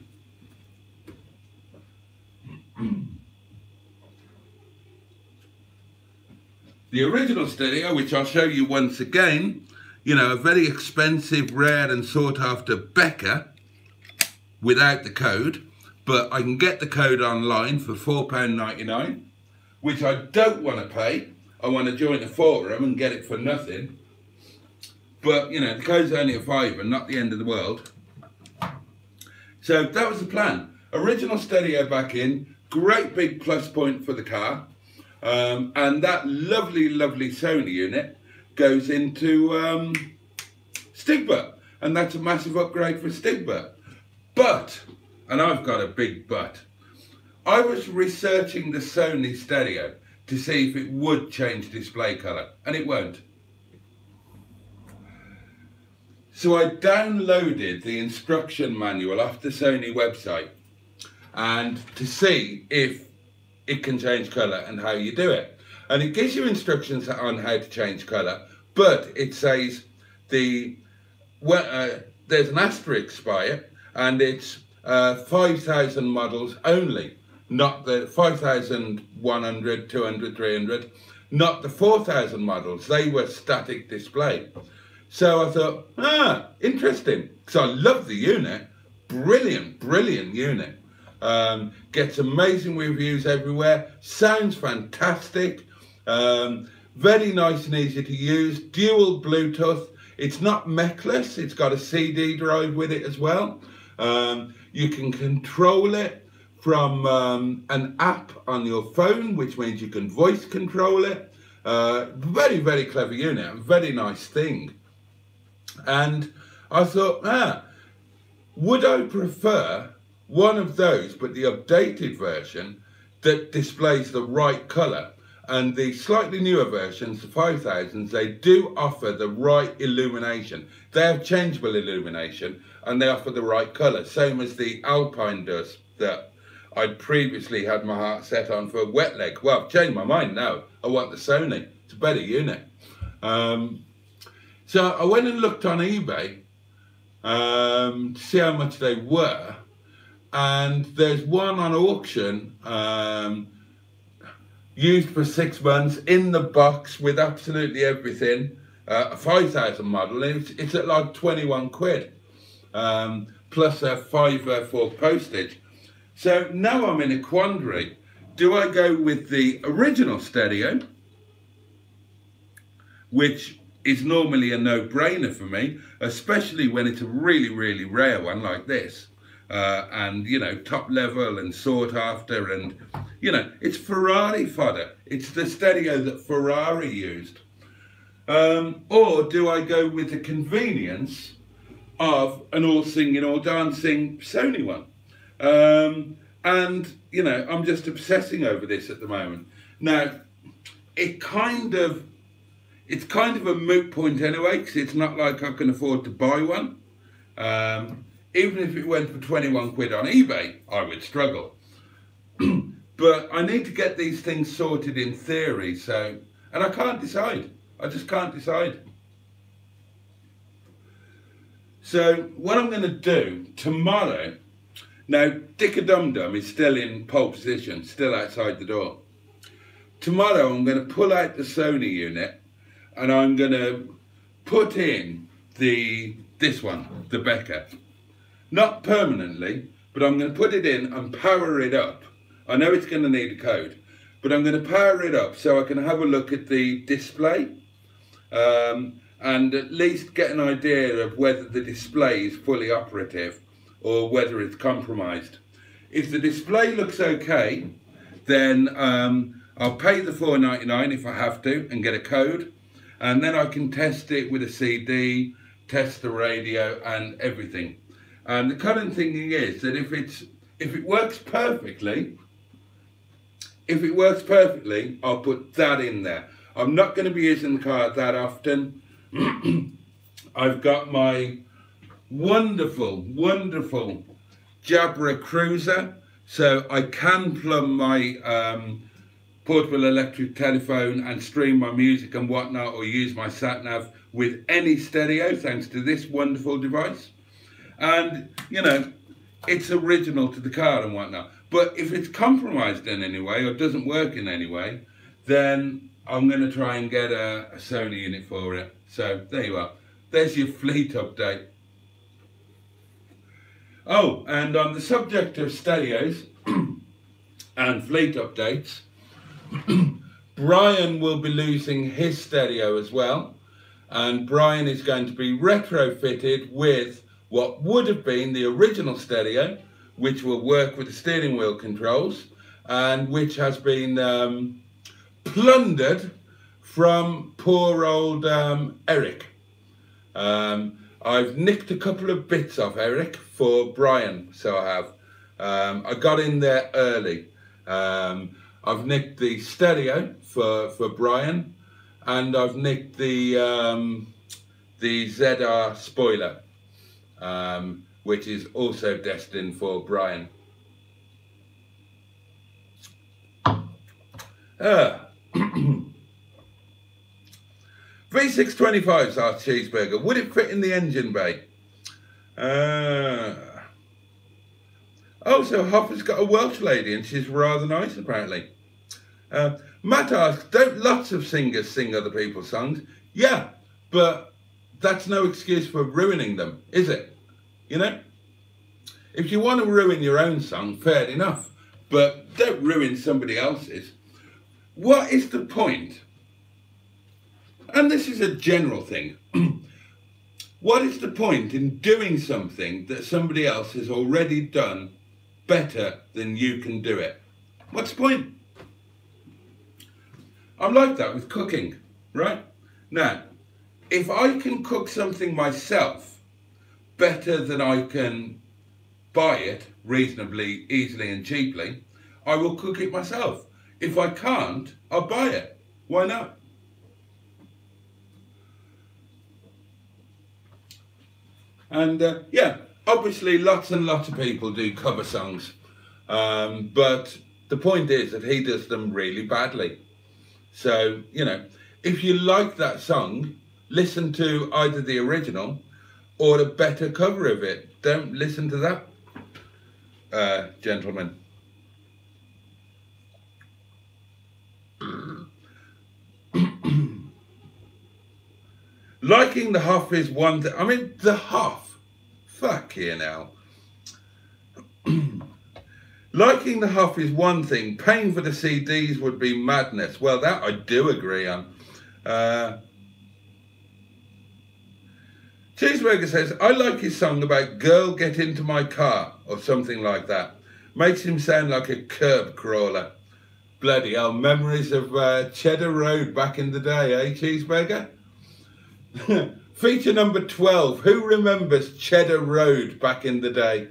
The original stereo, which I'll show you once again, you know, a very expensive, rare and sought after Becker without the code, but I can get the code online for four pounds ninety-nine, which I don't want to pay. I want to join a forum and get it for nothing. But, you know, the code's only a fiver, not the end of the world. So that was the plan. Original stereo back in, great big plus point for the car. Um, and that lovely, lovely Sony unit goes into um, Stigbert. And that's a massive upgrade for Stigbert. But, and I've got a big but, I was researching the Sony stereo to see if it would change display colour, and it won't. So I downloaded the instruction manual off the Sony website and to see if it can change colour and how you do it. And it gives you instructions on how to change colour, but it says the well, uh, there's an asterisk by it, and it's uh, five thousand models only, not the five thousand one hundred, two hundred, three hundred, not the four thousand models. They were static display. So I thought, ah, interesting, because I love the unit. Brilliant, brilliant unit. Um, gets amazing reviews everywhere, sounds fantastic, um, very nice and easy to use, dual Bluetooth. It's not mechless, it's got a C D drive with it as well. Um, you can control it from um, an app on your phone, which means you can voice control it. Uh, very, very clever unit, very nice thing. And I thought, ah, would I prefer one of those, but the updated version that displays the right colour? And the slightly newer versions, the five thousands, they do offer the right illumination. They have changeable illumination and they offer the right colour, same as the Alpine does that I'd previously had my heart set on for wet leg. Well, I've changed my mind now. I want the Sony. It's a better unit. Um, so I went and looked on eBay um, to see how much they were. And there's one on auction, um, used for six months, in the box with absolutely everything, uh, a five thousand model, and it's, it's at like twenty-one quid, um, plus a fiver for postage. So now I'm in a quandary. Do I go with the original stereo, which is normally a no-brainer for me, especially when it's a really, really rare one like this, uh, and, you know, top level and sought after, and, you know, it's Ferrari fodder. It's the stereo that Ferrari used. Um, or do I go with the convenience of an all singing, all dancing Sony one? Um, and, you know, I'm just obsessing over this at the moment. Now, it kind of, it's kind of a moot point anyway, because it's not like I can afford to buy one. Um, even if it went for twenty-one quid on eBay, I would struggle. But I need to get these things sorted in theory, so, and I can't decide. I just can't decide. So what I'm going to do tomorrow, now Dick-a-Dum-Dum is still in pole position, still outside the door. Tomorrow I'm going to pull out the Sony unit and I'm going to put in the this one, the Becker. Not permanently, but I'm going to put it in and power it up. I know it's going to need a code, but I'm going to power it up so I can have a look at the display um, and at least get an idea of whether the display is fully operative or whether it's compromised. If the display looks okay, then um, I'll pay the four ninety-nine if I have to and get a code, and then I can test it with a C D, test the radio and everything. And the current thinking is that if it's if it works perfectly, if it works perfectly, I'll put that in there. I'm not going to be using the car that often. I've got my wonderful, wonderful Jabra Cruiser, so I can plumb my um, portable electric telephone and stream my music and whatnot, or use my sat-nav with any stereo, thanks to this wonderful device. And, you know, it's original to the car and whatnot. But if it's compromised in any way or doesn't work in any way, then I'm going to try and get a, a Sony unit for it. So there you are. There's your fleet update. Oh, and on the subject of stereos and fleet updates, Brian will be losing his stereo as well. And Brian is going to be retrofitted with what would have been the original stereo, which will work with the steering wheel controls, and which has been um, plundered from poor old um, Eric. Um, I've nicked a couple of bits off Eric for Brian, so I have. Um, I got in there early. Um, I've nicked the stereo for, for Brian, and I've nicked the, um, the Z R spoiler, um, which is also destined for Brian. Uh. V six twenty-five our cheeseburger. Would it fit in the engine bay? Uh, oh, so Hopper's got a Welsh lady and she's rather nice apparently. Uh, Matt asks, don't lots of singers sing other people's songs? Yeah, but that's no excuse for ruining them, is it? You know? If you want to ruin your own song, fair enough. But don't ruin somebody else's. What is the point? And this is a general thing. What is the point in doing something that somebody else has already done better than you can do it? What's the point? I'm like that with cooking, right? Now, if I can cook something myself better than I can buy it reasonably, easily and cheaply, I will cook it myself. If I can't, I'll buy it. Why not? And uh, yeah, obviously lots and lots of people do cover songs. Um, but the point is that he does them really badly. So, you know, if you like that song, listen to either the original or a better cover of it. Don't listen to that, uh, gentlemen. Liking the Huff is one thing. I mean, the Huff. Fuck you now. Liking the Huff is one thing. Paying for the C Ds would be madness. Well, that I do agree on. Uh, Cheeseburger says, I like his song about girl get into my car or something like that. Makes him sound like a curb crawler. Bloody hell, memories of uh, Cheddar Road back in the day, eh, Cheeseburger? Feature number twelve. Who remembers Cheddar Road back in the day?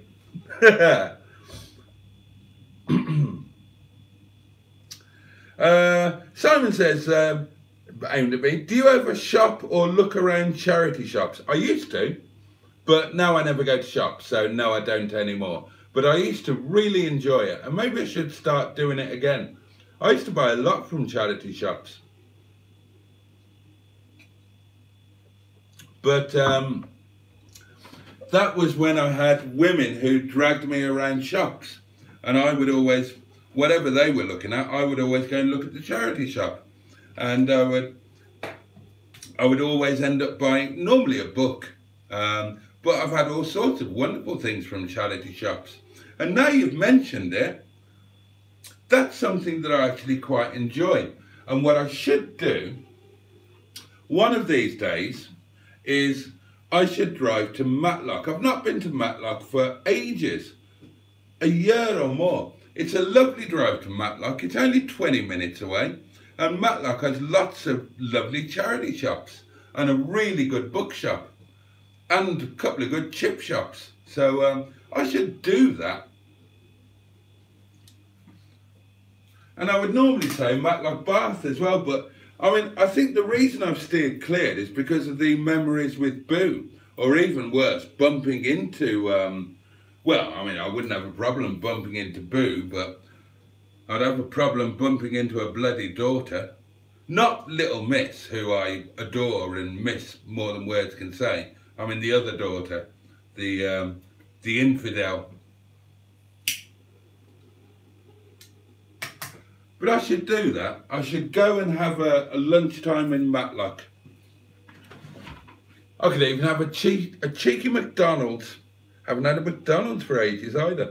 uh, Simon says, um, aimed at me, do you ever shop or look around charity shops? I used to, but now I never go to shops, so no, I don't anymore. But I used to really enjoy it, and maybe I should start doing it again. I used to buy a lot from charity shops. But um, that was when I had women who dragged me around shops. And I would always, whatever they were looking at, I would always go and look at the charity shop. And I would, I would always end up buying, normally a book. Um, but I've had all sorts of wonderful things from charity shops. And now you've mentioned it, that's something that I actually quite enjoy. And what I should do, one of these days, is I should drive to Matlock. I've not been to Matlock for ages, a year or more. It's a lovely drive to Matlock. It's only twenty minutes away. And Matlock has lots of lovely charity shops and a really good bookshop and a couple of good chip shops. So um, I should do that. And I would normally say Matlock Bath as well, but I mean, I think the reason I've steered clear is because of the memories with Boo, or even worse, bumping into, um, well, I mean, I wouldn't have a problem bumping into Boo, but I'd have a problem bumping into a bloody daughter. Not Little Miss, who I adore and miss more than words can say. I mean, the other daughter, the, um, the infidel. But I should do that. I should go and have a, a lunchtime in Matlock. I could even have a, cheek, a cheeky McDonald's. Haven't had a McDonald's for ages either.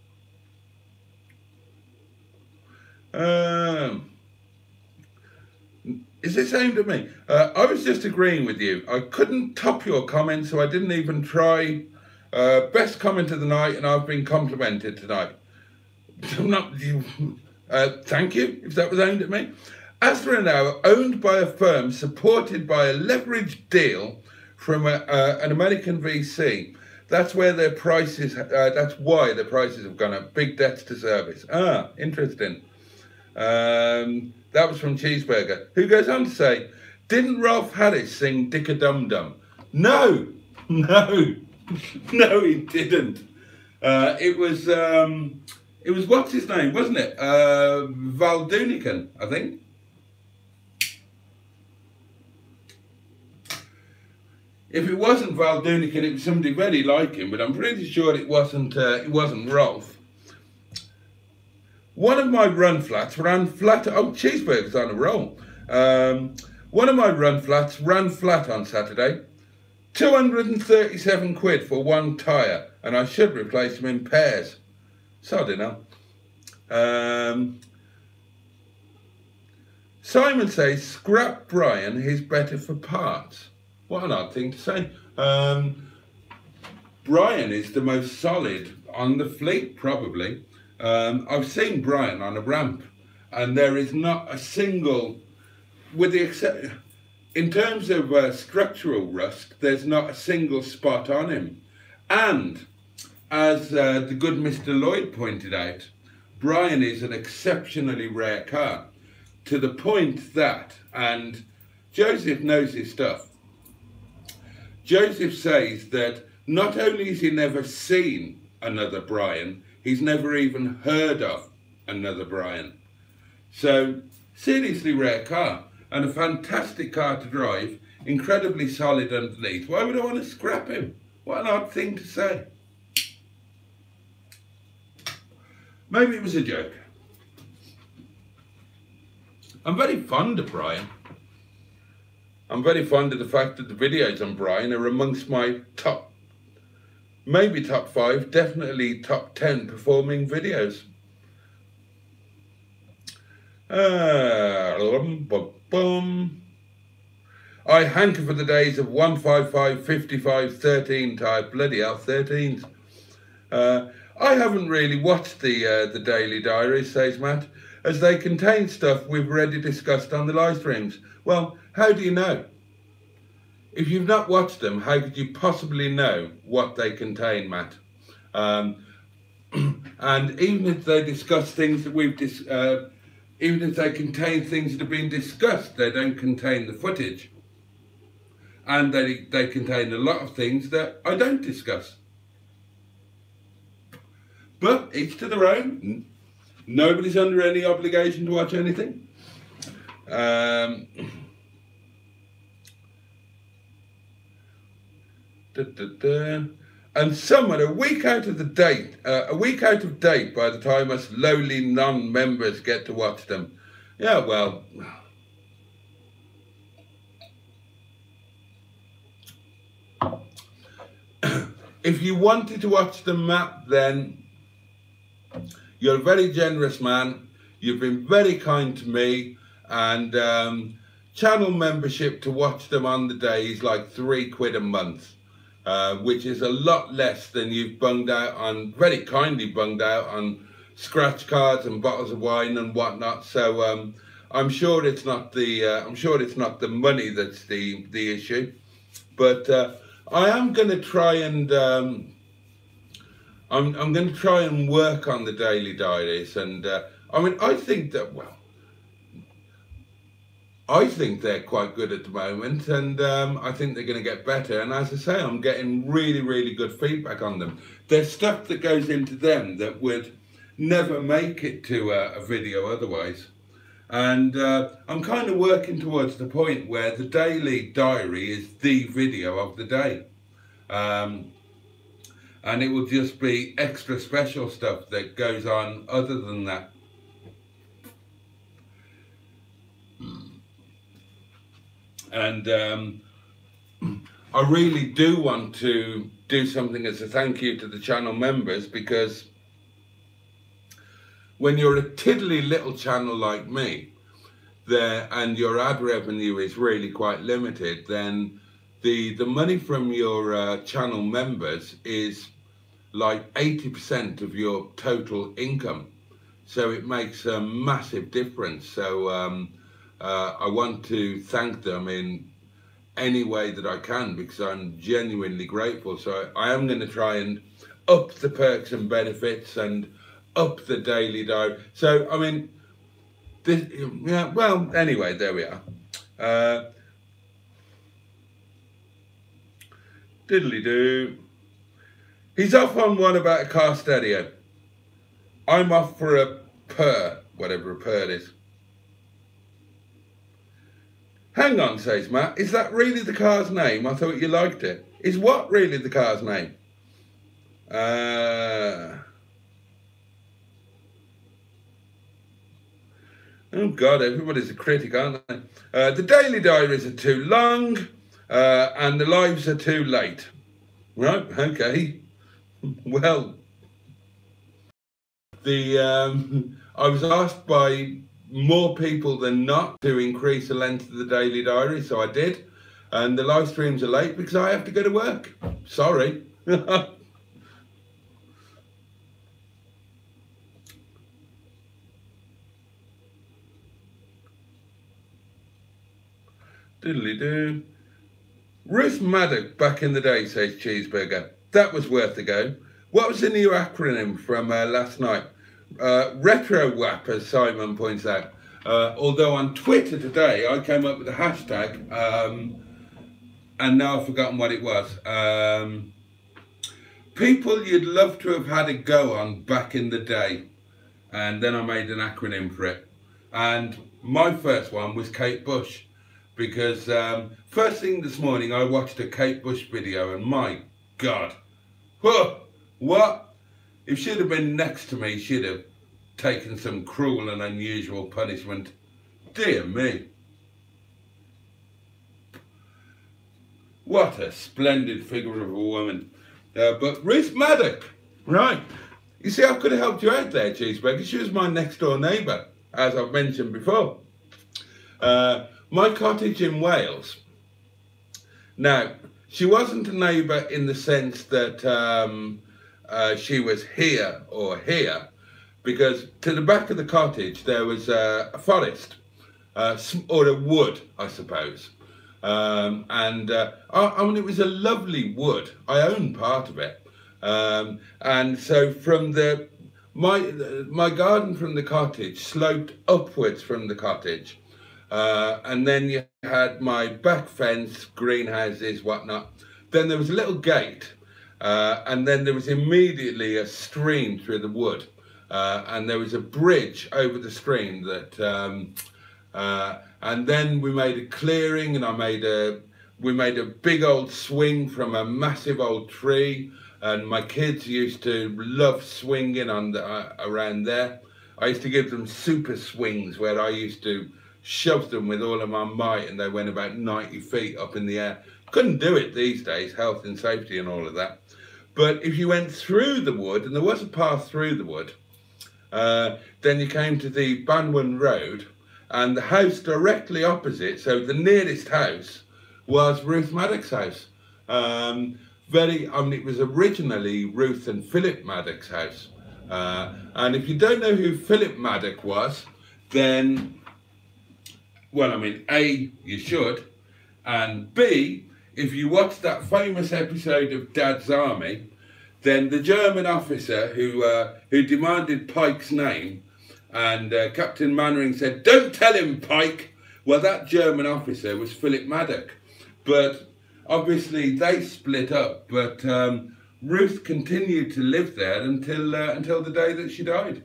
Um, Is this aimed at me? Uh, I was just agreeing with you. I couldn't top your comment, so I didn't even try. Uh, best comment of the night, and I've been complimented tonight. I'm not. Uh, thank you, if that was aimed at me. Astra now owned by a firm supported by a leveraged deal from a, uh, an American V C. That's where their prices. Uh, that's why their prices have gone up. Big debts to service. Ah, interesting. Um, that was from Cheeseburger, who goes on to say, didn't Rolf Harris sing Dick a Dum Dum? No, no, no, he didn't. Uh, it was, um, it was, what's his name, wasn't it? Uh, Val Doonican, I think. If it wasn't Val Doonican, it was somebody very like him, but I'm pretty sure it wasn't, uh, it wasn't Rolf. One of my run flats ran flat. Oh, Cheeseburger's on a roll. Um, one of my run flats ran flat on Saturday. two hundred and thirty-seven quid for one tyre, and I should replace them in pairs. Sorry now. Um, Simon says, scrap Brian, he's better for parts. What an odd thing to say. Um, Brian is the most solid on the fleet, probably. Um, I've seen Brian on a ramp, and there is not a single, with the exception, in terms of uh, structural rust, there's not a single spot on him. And as uh, the good Mister Lloyd pointed out, Brian is an exceptionally rare car, to the point that, and Joseph knows his stuff, Joseph says that not only has he never seen another Brian, he's never even heard of another Brian. So, seriously rare car, and a fantastic car to drive, incredibly solid underneath. Why would I want to scrap him? What an odd thing to say. Maybe it was a joke. I'm very fond of Brian. I'm very fond of the fact that the videos on Brian are amongst my top, maybe top five, definitely top ten performing videos. Uh, bum, bum, bum. I hanker for the days of one fifty-five, fifty-five, thirteen type, bloody hell, thirteens. Uh, I haven't really watched the uh, the Daily Diaries, says Matt, as they contain stuff we've already discussed on the live streams. Well, how do you know? If you've not watched them, how could you possibly know what they contain, Matt? Um, and even if they discuss things that we've, dis uh, even if they contain things that have been discussed, they don't contain the footage. And they, they contain a lot of things that I don't discuss. But each to their own. Nobody's under any obligation to watch anything. Um... Da, da, da. And some are a week out of the date, uh, a week out of date by the time us lowly non-members get to watch them. Yeah, well, if you wanted to watch them, Matt, then you're a very generous man. You've been very kind to me, and um, channel membership to watch them on the day is like three quid a month. Uh, which is a lot less than you've bunged out on, very kindly bunged out on scratch cards and bottles of wine and whatnot. So um, I'm sure it's not the uh, I'm sure it's not the money that's the the issue, but uh, I am going to try and um, I'm I'm going to try and work on the Daily Diaries, and uh, I mean I think that well. I think they're quite good at the moment, and um, I think they're going to get better. And as I say, I'm getting really, really good feedback on them. There's stuff that goes into them that would never make it to a, a video otherwise. And uh, I'm kind of working towards the point where the Daily Diary is the video of the day. Um, and it will just be extra special stuff that goes on other than that. And um, I really do want to do something as a thank you to the channel members, because when you're a tiddly little channel like me, there and your ad revenue is really quite limited, then the the money from your uh, channel members is like eighty percent of your total income. So it makes a massive difference. So um, uh, I want to thank them in any way that I can, because I'm genuinely grateful. So I, I am going to try and up the perks and benefits and up the daily diary. So I mean, this, yeah. Well, anyway, there we are. Uh, diddly do. He's off on one about a car stereo. I'm off for a purr, whatever a purr is. Hang on, says Matt, is that really the car's name? I thought you liked it. Is what really the car's name? Uh, oh God, everybody's a critic, aren't they? Uh, the daily diaries are too long, uh, and the lives are too late. Right, okay. Well, the um, I was asked by more people than not to increase the length of the daily diary, so I did. And the live streams are late because I have to go to work. Sorry. Diddly-doo. Ruth Maddock back in the day, says Cheeseburger. That was worth a go. What was the new acronym from uh, last night? Uh, Retro W A P, as Simon points out. Uh, although on Twitter today, I came up with a hashtag, um, and now I've forgotten what it was. Um, people you'd love to have had a go on back in the day. And then I made an acronym for it. And my first one was Kate Bush. Because um, first thing this morning, I watched a Kate Bush video, and my God, whoa, what? If she'd have been next to me, she'd have taken some cruel and unusual punishment. Dear me. What a splendid figure of a woman. Uh, but Ruth Maddock, right. You see, I could have helped you out there, Cheeseburger. She was my next door neighbour, as I've mentioned before. Uh, my cottage in Wales. Now, she wasn't a neighbour in the sense that um, uh, she was here or here, because to the back of the cottage there was uh, a forest, uh, or a wood, I suppose. Um, and uh, I, I mean, it was a lovely wood. I own part of it. Um, and so from the, my, my garden from the cottage sloped upwards from the cottage. Uh, and then you had my back fence, greenhouses, whatnot. Then there was a little gate, uh, and then there was immediately a stream through the wood. Uh, and there was a bridge over the stream that, um, uh, and then we made a clearing, and I made a, we made a big old swing from a massive old tree, and my kids used to love swinging on the, uh, around there. I used to give them super swings where I used to shoved them with all of my might, and they went about ninety feet up in the air. Couldn't do it these days, health and safety and all of that. But if you went through the wood, and there was a path through the wood, uh, then you came to the Banwan Road, and the house directly opposite, so the nearest house, was Ruth Maddock's house. Um, very, I mean, it was originally Ruth and Philip Maddock's house. Uh, and if you don't know who Philip Maddock was, then, well, I mean, A, you should, and B, if you watch that famous episode of Dad's Army, then the German officer who uh, who demanded Pike's name, and uh, Captain Mannering said, "Don't tell him, Pike." Well, that German officer was Philip Maddock, but obviously they split up. But um, Ruth continued to live there until uh, until the day that she died.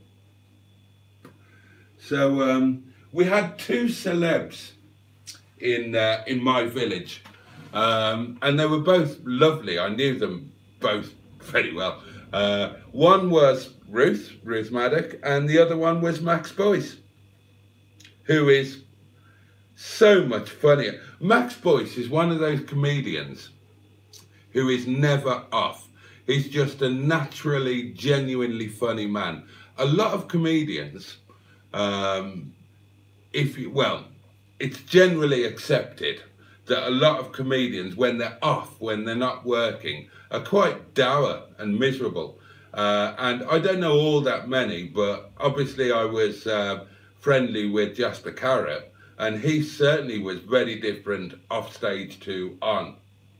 So. Um, We had two celebs in uh, in my village, um, and they were both lovely. I knew them both very well. Uh, one was Ruth, Ruth Maddock, and the other one was Max Boyce, who is so much funnier. Max Boyce is one of those comedians who is never off. He's just a naturally, genuinely funny man. A lot of comedians, um, if you, well, it's generally accepted that a lot of comedians, when they're off, when they're not working, are quite dour and miserable. Uh, and I don't know all that many, but obviously I was uh, friendly with Jasper Carrot, and he certainly was very different off stage to on.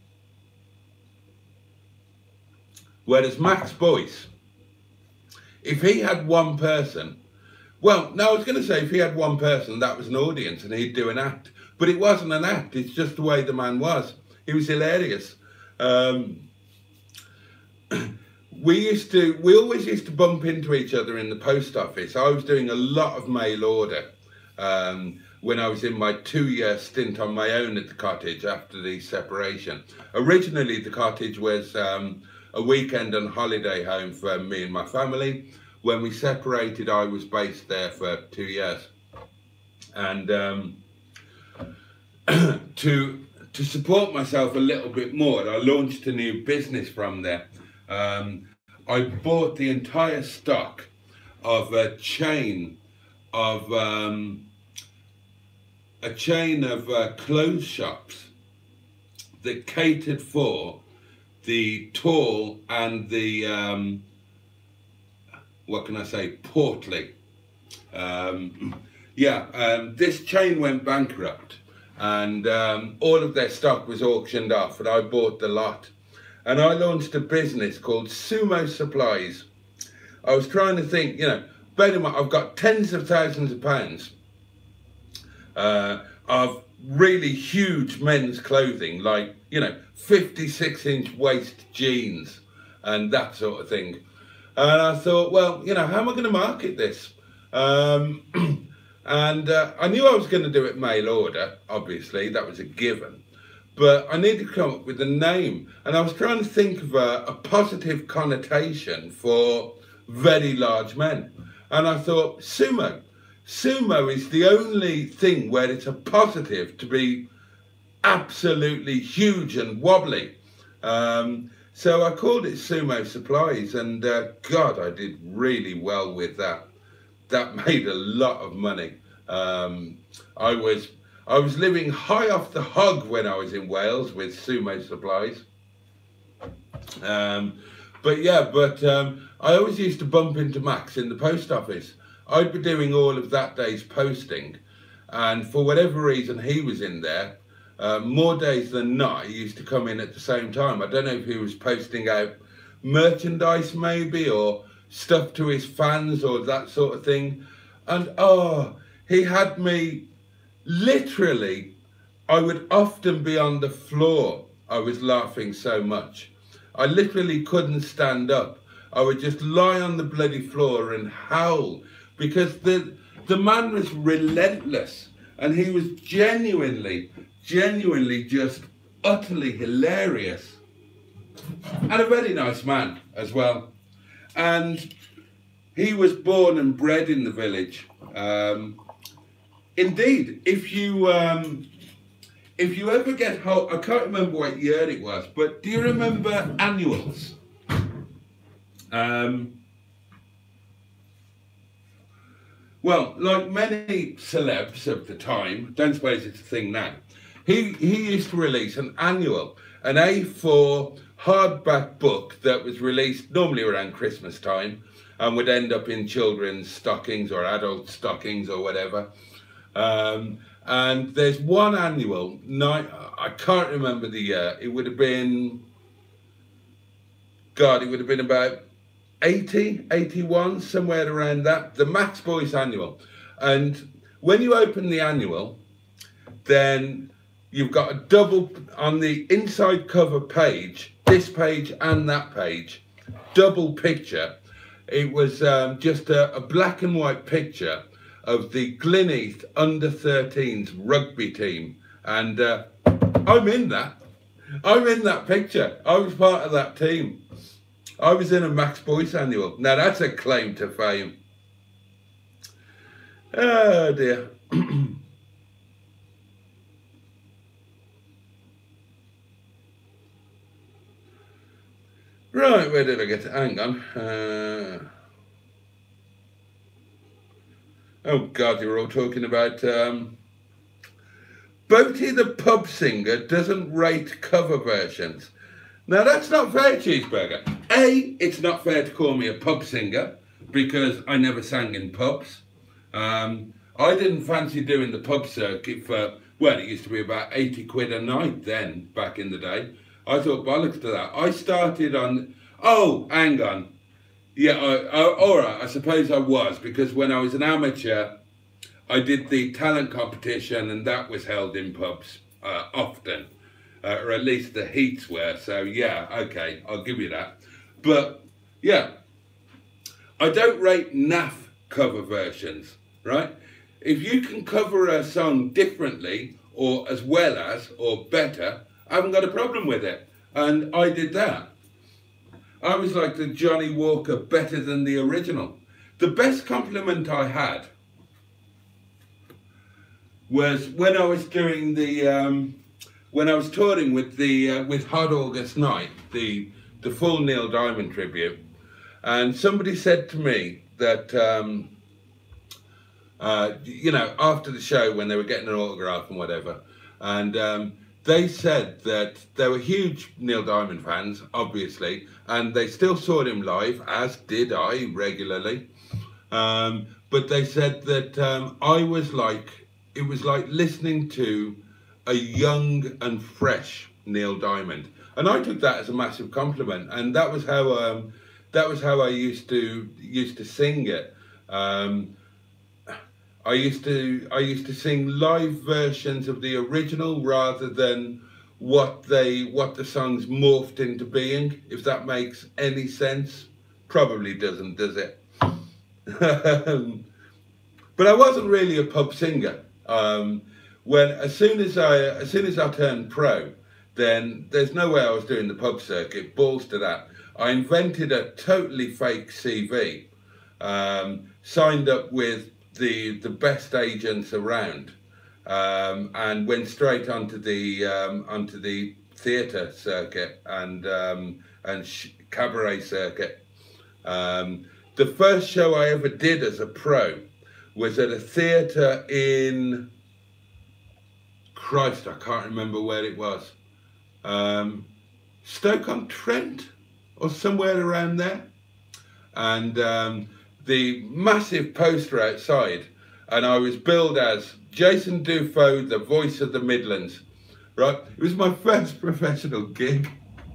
Whereas Max Boyce, if he had one person, well, no, I was going to say if he had one person, that was an audience and he'd do an act. But it wasn't an act, it's just the way the man was. He was hilarious. Um, we used to, we always used to bump into each other in the post office. I was doing a lot of mail order um, when I was in my two-year stint on my own at the cottage after the separation. Originally, the cottage was um, a weekend and holiday home for me and my family. When we separated, I was based there for two years. And um, to, to support myself a little bit more, I launched a new business from there. Um, I bought the entire stock of a chain of um, a chain of uh, clothes shops that catered for the tall and the um, what can I say, portly. Um, yeah, um, this chain went bankrupt and um, all of their stock was auctioned off and I bought the lot. And I launched a business called Sumo Supplies. I was trying to think, you know, bear in mind, I've got tens of thousands of pounds uh, of really huge men's clothing, like, you know, fifty-six inch waist jeans and that sort of thing. And I thought, well, you know, how am I going to market this? Um, and uh, I knew I was going to do it mail order, obviously, that was a given. But I needed to come up with a name. And I was trying to think of a, a positive connotation for very large men. And I thought, sumo. Sumo is the only thing where it's a positive to be absolutely huge and wobbly. Um, So I called it Sumo Supplies, and uh, God, I did really well with that. That made a lot of money. Um, I was I was living high off the hog when I was in Wales with Sumo Supplies. Um, but yeah, but um, I always used to bump into Max in the post office. I'd be doing all of that day's posting, and for whatever reason, he was in there. Uh, more days than not, he used to come in at the same time. I don't know if he was posting out merchandise maybe, or stuff to his fans or that sort of thing. And oh, he had me literally, I would often be on the floor. I was laughing so much. I literally couldn't stand up. I would just lie on the bloody floor and howl because the, the man was relentless and he was genuinely genuinely just utterly hilarious and a very nice man as well. And he was born and bred in the village. Um, indeed, if you um, if you ever get hold, I can't remember what year it was, but do you remember annuals? Um, well, like many celebs of the time, don't suppose it's a thing now, He, he used to release an annual, an A four hardback book that was released normally around Christmas time and would end up in children's stockings or adult stockings or whatever. Um, and there's one annual, nine, I can't remember the year, it would have been, God, it would have been about eighty, eighty-one, somewhere around that, the Max Boyce annual. And when you open the annual, then you've got a double, on the inside cover page, this page and that page, double picture. It was um, just a, a black and white picture of the Glynneath under thirteens rugby team. And uh, I'm in that. I'm in that picture. I was part of that team. I was in a Max Boyce annual. Now that's a claim to fame. Oh dear. Right, where did I get to? Hang on. Uh, Oh God, you're all talking about um, Boaty the pub singer doesn't rate cover versions. Now that's not fair, Cheeseburger. A, it's not fair to call me a pub singer because I never sang in pubs. Um, I didn't fancy doing the pub circuit for, well, it used to be about eighty quid a night then, back in the day. I thought bollocks to that. I started on, oh, hang on. Yeah, I, I, all right, I suppose I was, because when I was an amateur, I did the talent competition and that was held in pubs uh, often, uh, or at least the heats were. So yeah, okay, I'll give you that. But yeah, I don't rate naff cover versions, right? If you can cover a song differently or as well as or better, I haven't got a problem with it. And I did that. I was like the Johnny Walker better than the original. The best compliment I had was when I was doing the, um, when I was touring with the, uh, with Hot August Night, the, the full Neil Diamond tribute. And somebody said to me that, um, uh, you know, after the show when they were getting an autograph and whatever, and um, they said that they were huge Neil Diamond fans, obviously, and they still saw him live, as did I regularly. Um, but they said that um, I was like, it was like listening to a young and fresh Neil Diamond. And I took that as a massive compliment. And that was how um, that was how I used to used to sing it. Um, I used to I used to sing live versions of the original rather than what they what the songs morphed into being, if that makes any sense. Probably doesn't, does it? But I wasn't really a pub singer. Um, when as soon as I as soon as I turned pro, then there's no way I was doing the pub circuit. Balls to that. I invented a totally fake C V, um, signed up with the the best agents around, um, and went straight onto the um, onto the theatre circuit and um, and sh cabaret circuit. Um, the first show I ever did as a pro was at a theatre in, Christ, I can't remember where it was, um, Stoke-on-Trent or somewhere around there, and um, the massive poster outside, and I was billed as Jason Dufault, the voice of the Midlands, right? It was my first professional gig.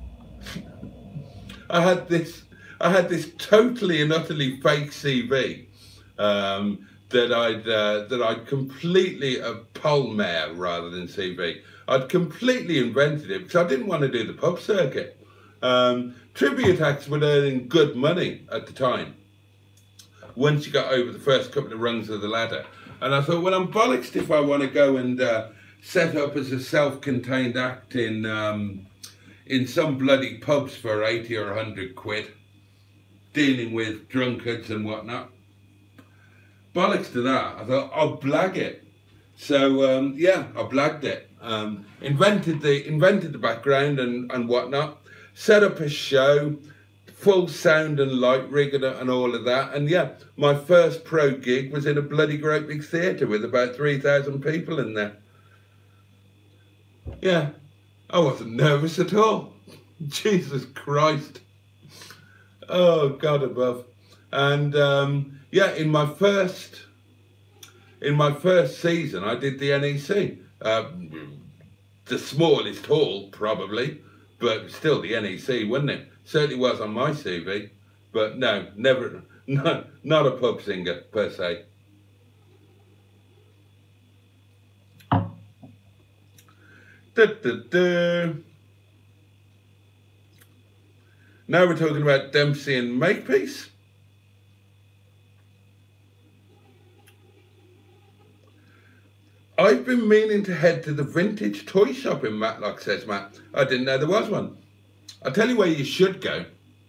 I had this, I had this totally and utterly fake C V um, that I'd uh, that I'd completely a pole mare rather than C V. I'd completely invented it because I didn't want to do the pub circuit. Um, tribute acts were earning good money at the time, once you got over the first couple of rungs of the ladder. And I thought, well, I'm bollocks if I want to go and uh, set up as a self-contained act in um, in some bloody pubs for eighty or a hundred quid, dealing with drunkards and whatnot. Bollocks to that. I thought, I'll blag it. So um, yeah, I blagged it. Um, invented the invented the background and, and whatnot. Set up a show, full sound and light rig and, and all of that. And yeah, my first pro gig was in a bloody great big theatre with about three thousand people in there. Yeah, I wasn't nervous at all. Jesus Christ. Oh, God above. And um, yeah, in my first, in my first season, I did the N E C. Uh, the smallest hall, probably, but still the N E C, wasn't it? Certainly was on my C V, but no, never, no, not a pub singer per se. Da, da, da. Now we're talking about Dempsey and Makepeace. I've been meaning to head to the vintage toy shop in Matlock, says Matt. I didn't know there was one. I'll tell you where you should go.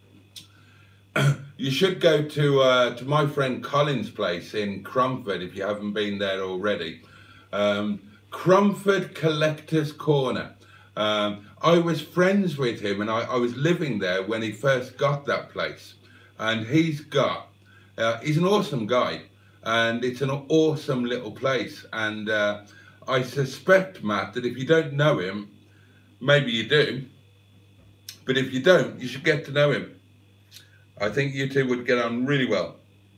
You should go to uh, to my friend Colin's place in Cromford if you haven't been there already. Um, Cromford Collector's Corner. Um, I was friends with him and I, I was living there when he first got that place. And he's got, uh, he's an awesome guy. and it's an awesome little place. And uh, I suspect, Matt, that if you don't know him, maybe you do, but if you don't, you should get to know him. I think you two would get on really well.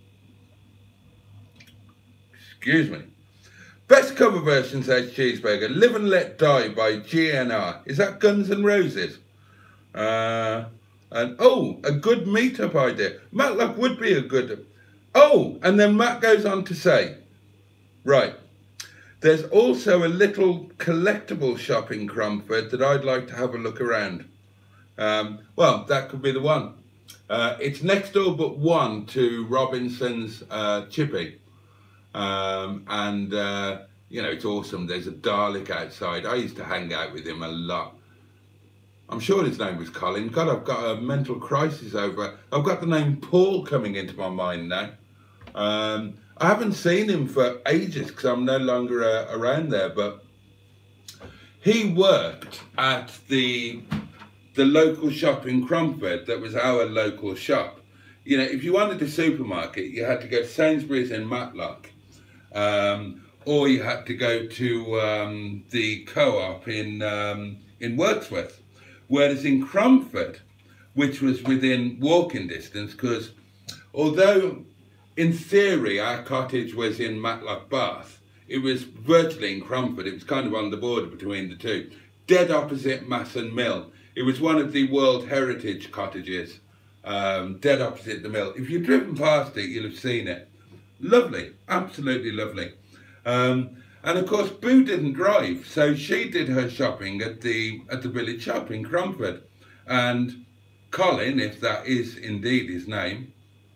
Excuse me. Best cover version, says Cheeseburger. Live and Let Die by G N R. Is that Guns N' Roses? Uh, and oh, a good meetup idea. Matlock would be a good... Oh, and then Matt goes on to say, right, there's also a little collectible shop in Cromford that I'd like to have a look around. Um, well, that could be the one. Uh, it's next door but one to Robinson's uh, Chippy. Um, and, uh, you know, it's awesome. There's a Dalek outside. I used to hang out with him a lot. I'm sure his name was Colin. God, I've got a mental crisis over... I've got the name Paul coming into my mind now. Um, I haven't seen him for ages because I'm no longer uh, around there, but he worked at the the local shop in Cromford that was our local shop. You know, if you wanted a supermarket, you had to go to Sainsbury's in Matlock, um, or you had to go to um, the Co-op in, um, in Wordsworth. Whereas in Cromford, which was within walking distance, because although in theory our cottage was in Matlock Bath, it was virtually in Cromford. It was kind of on the border between the two, dead opposite Masson Mill. It was one of the World Heritage cottages, um, dead opposite the mill. If you've driven past it, you'll have seen it. Lovely, absolutely lovely. Um, And of course, Boo didn't drive, so she did her shopping at the at the village shop in Cromford. And Colin, if that is indeed his name,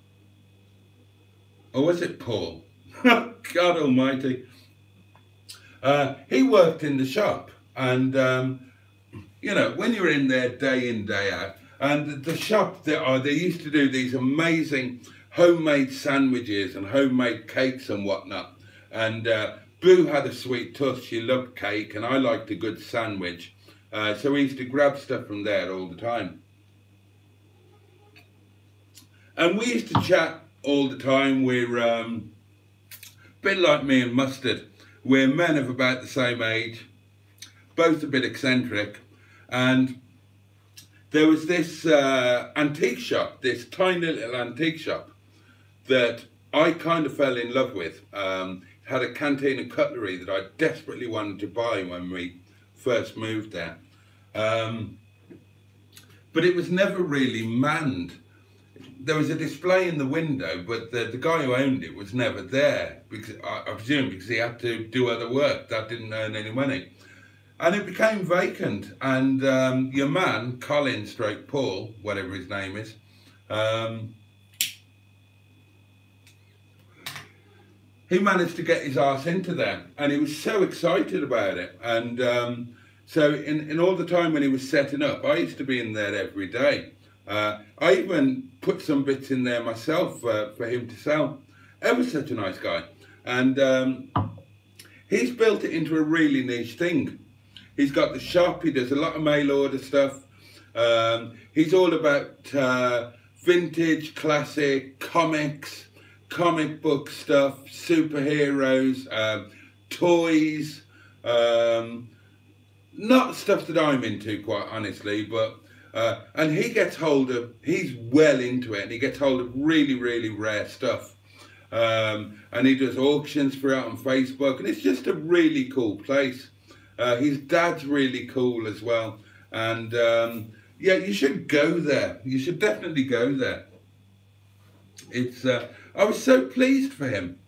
or was it Paul? God almighty. Uh, he worked in the shop, and um, you know, when you're in there day in, day out, and the shop, there are, they used to do these amazing homemade sandwiches and homemade cakes and whatnot. And uh, Boo had a sweet tooth. She loved cake, and I liked a good sandwich. Uh, so we used to grab stuff from there all the time. And we used to chat all the time. We're um, a bit like me and Mustard. We're men of about the same age, both a bit eccentric. And there was this uh, antique shop, this tiny little antique shop that I kind of fell in love with. Um, had a canteen of cutlery that I desperately wanted to buy when we first moved there. Um, but it was never really manned. There was a display in the window, but the, the guy who owned it was never there, because I, I presume because he had to do other work that didn't earn any money. And it became vacant, and um, your man, Colin stroke Paul, whatever his name is, um, he managed to get his arse into there, and he was so excited about it. And um, so in, in all the time when he was setting up, I used to be in there every day. Uh, I even put some bits in there myself uh, for him to sell. Ever such a nice guy. And um, he's built it into a really niche thing. He's got the shop, he does a lot of mail order stuff. Um, he's all about uh, vintage, classic, comics, comic book stuff, superheroes, um, toys, um, not stuff that I'm into, quite honestly, but uh, and he gets hold of, he's well into it, and he gets hold of really, really rare stuff. Um, and he does auctions for it on Facebook, and it's just a really cool place. Uh, his dad's really cool as well, and um, yeah, you should go there. You should definitely go there. It's uh, I was so pleased for him.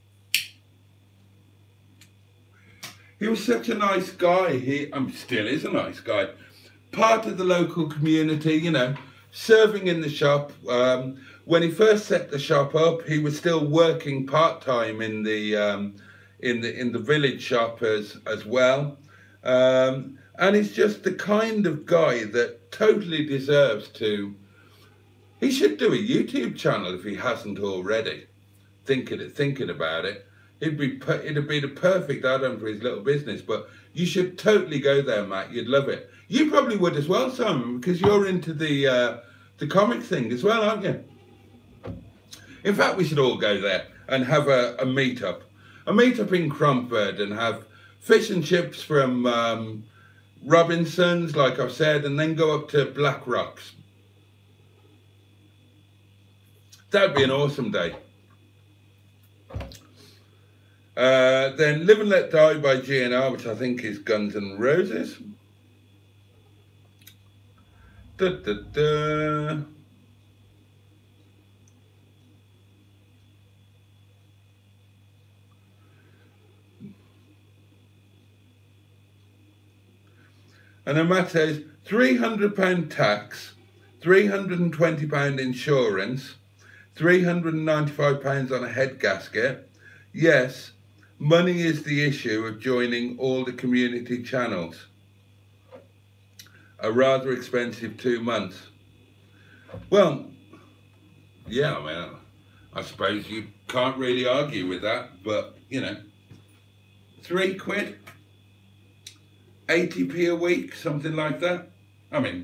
He was such a nice guy. He um, still is a nice guy. Part of the local community, you know, serving in the shop. Um, when he first set the shop up, he was still working part time in the um, in the in the village shop as as well. Um, and he's just the kind of guy that totally deserves to. He should do a YouTube channel if he hasn't already. Thinking it, thinking about it, it'd be it'd be the perfect add-on for his little business. But you should totally go there, Matt. You'd love it. You probably would as well, Simon, because you're into the uh, the comic thing as well, aren't you? In fact, we should all go there. and have a, a meet-up. A meet-up in Cromford and have fish and chips from um, Robinson's, like I've said, and then go up to Black Rocks. That'd be an awesome day. Uh, then Live and Let Die by G N R, which I think is Guns N' Roses. Da, da, da. And then Matt says, three hundred pound tax, three hundred and twenty pound insurance, three hundred and ninety-five pounds on a head gasket. Yes, money is the issue of joining all the community channels. A rather expensive two months. Well, yeah, I mean, I suppose you can't really argue with that, but, you know, three quid, eighty p a week, something like that. I mean,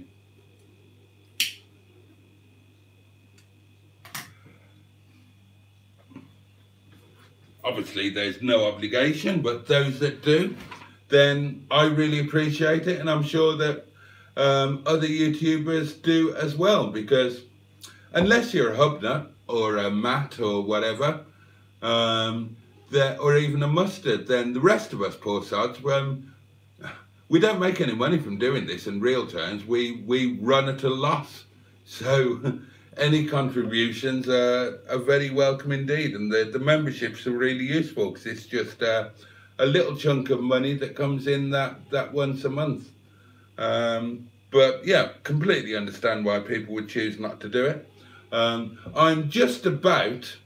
obviously there's no obligation, but those that do, then I really appreciate it, and I'm sure that um, other YouTubers do as well, because unless you're a Hubnut or a Matt or whatever, um, that, or even a Mustard, then the rest of us poor sods, um, we don't make any money from doing this in real terms. We, we run at a loss. So any contributions are, are very welcome indeed, and the, the memberships are really useful because it's just uh, a little chunk of money that comes in that, that once a month. Um, but yeah, completely understand why people would choose not to do it. Um, I'm just about,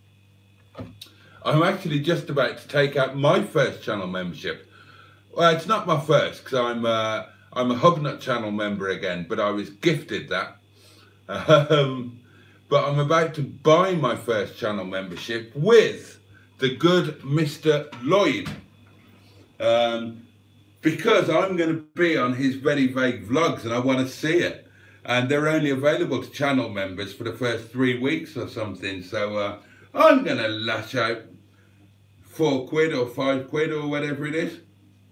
I'm actually just about to take out my first channel membership. Well, it's not my first because I'm, uh, I'm a Hubnut channel member again, but I was gifted that. Um, but I'm about to buy my first channel membership with the good Mister Lloyd. Um, because I'm going to be on his Very Vague Vlogs and I want to see it. And they're only available to channel members for the first three weeks or something. So uh, I'm going to lash out four quid or five quid or whatever it is.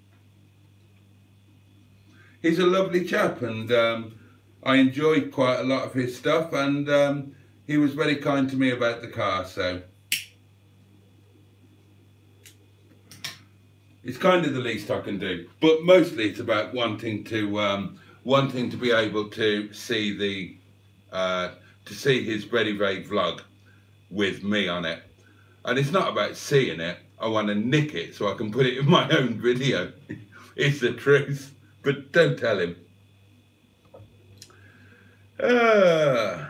He's a lovely chap, and um, I enjoy quite a lot of his stuff, and um, he was very kind to me about the car, so it's kind of the least I can do. But mostly it's about wanting to um, wanting to be able to see the uh, to see his Very Vague Vlog with me on it, and it's not about seeing it. I want to nick it so I can put it in my own video. It's the truth, but don't tell him. Uh,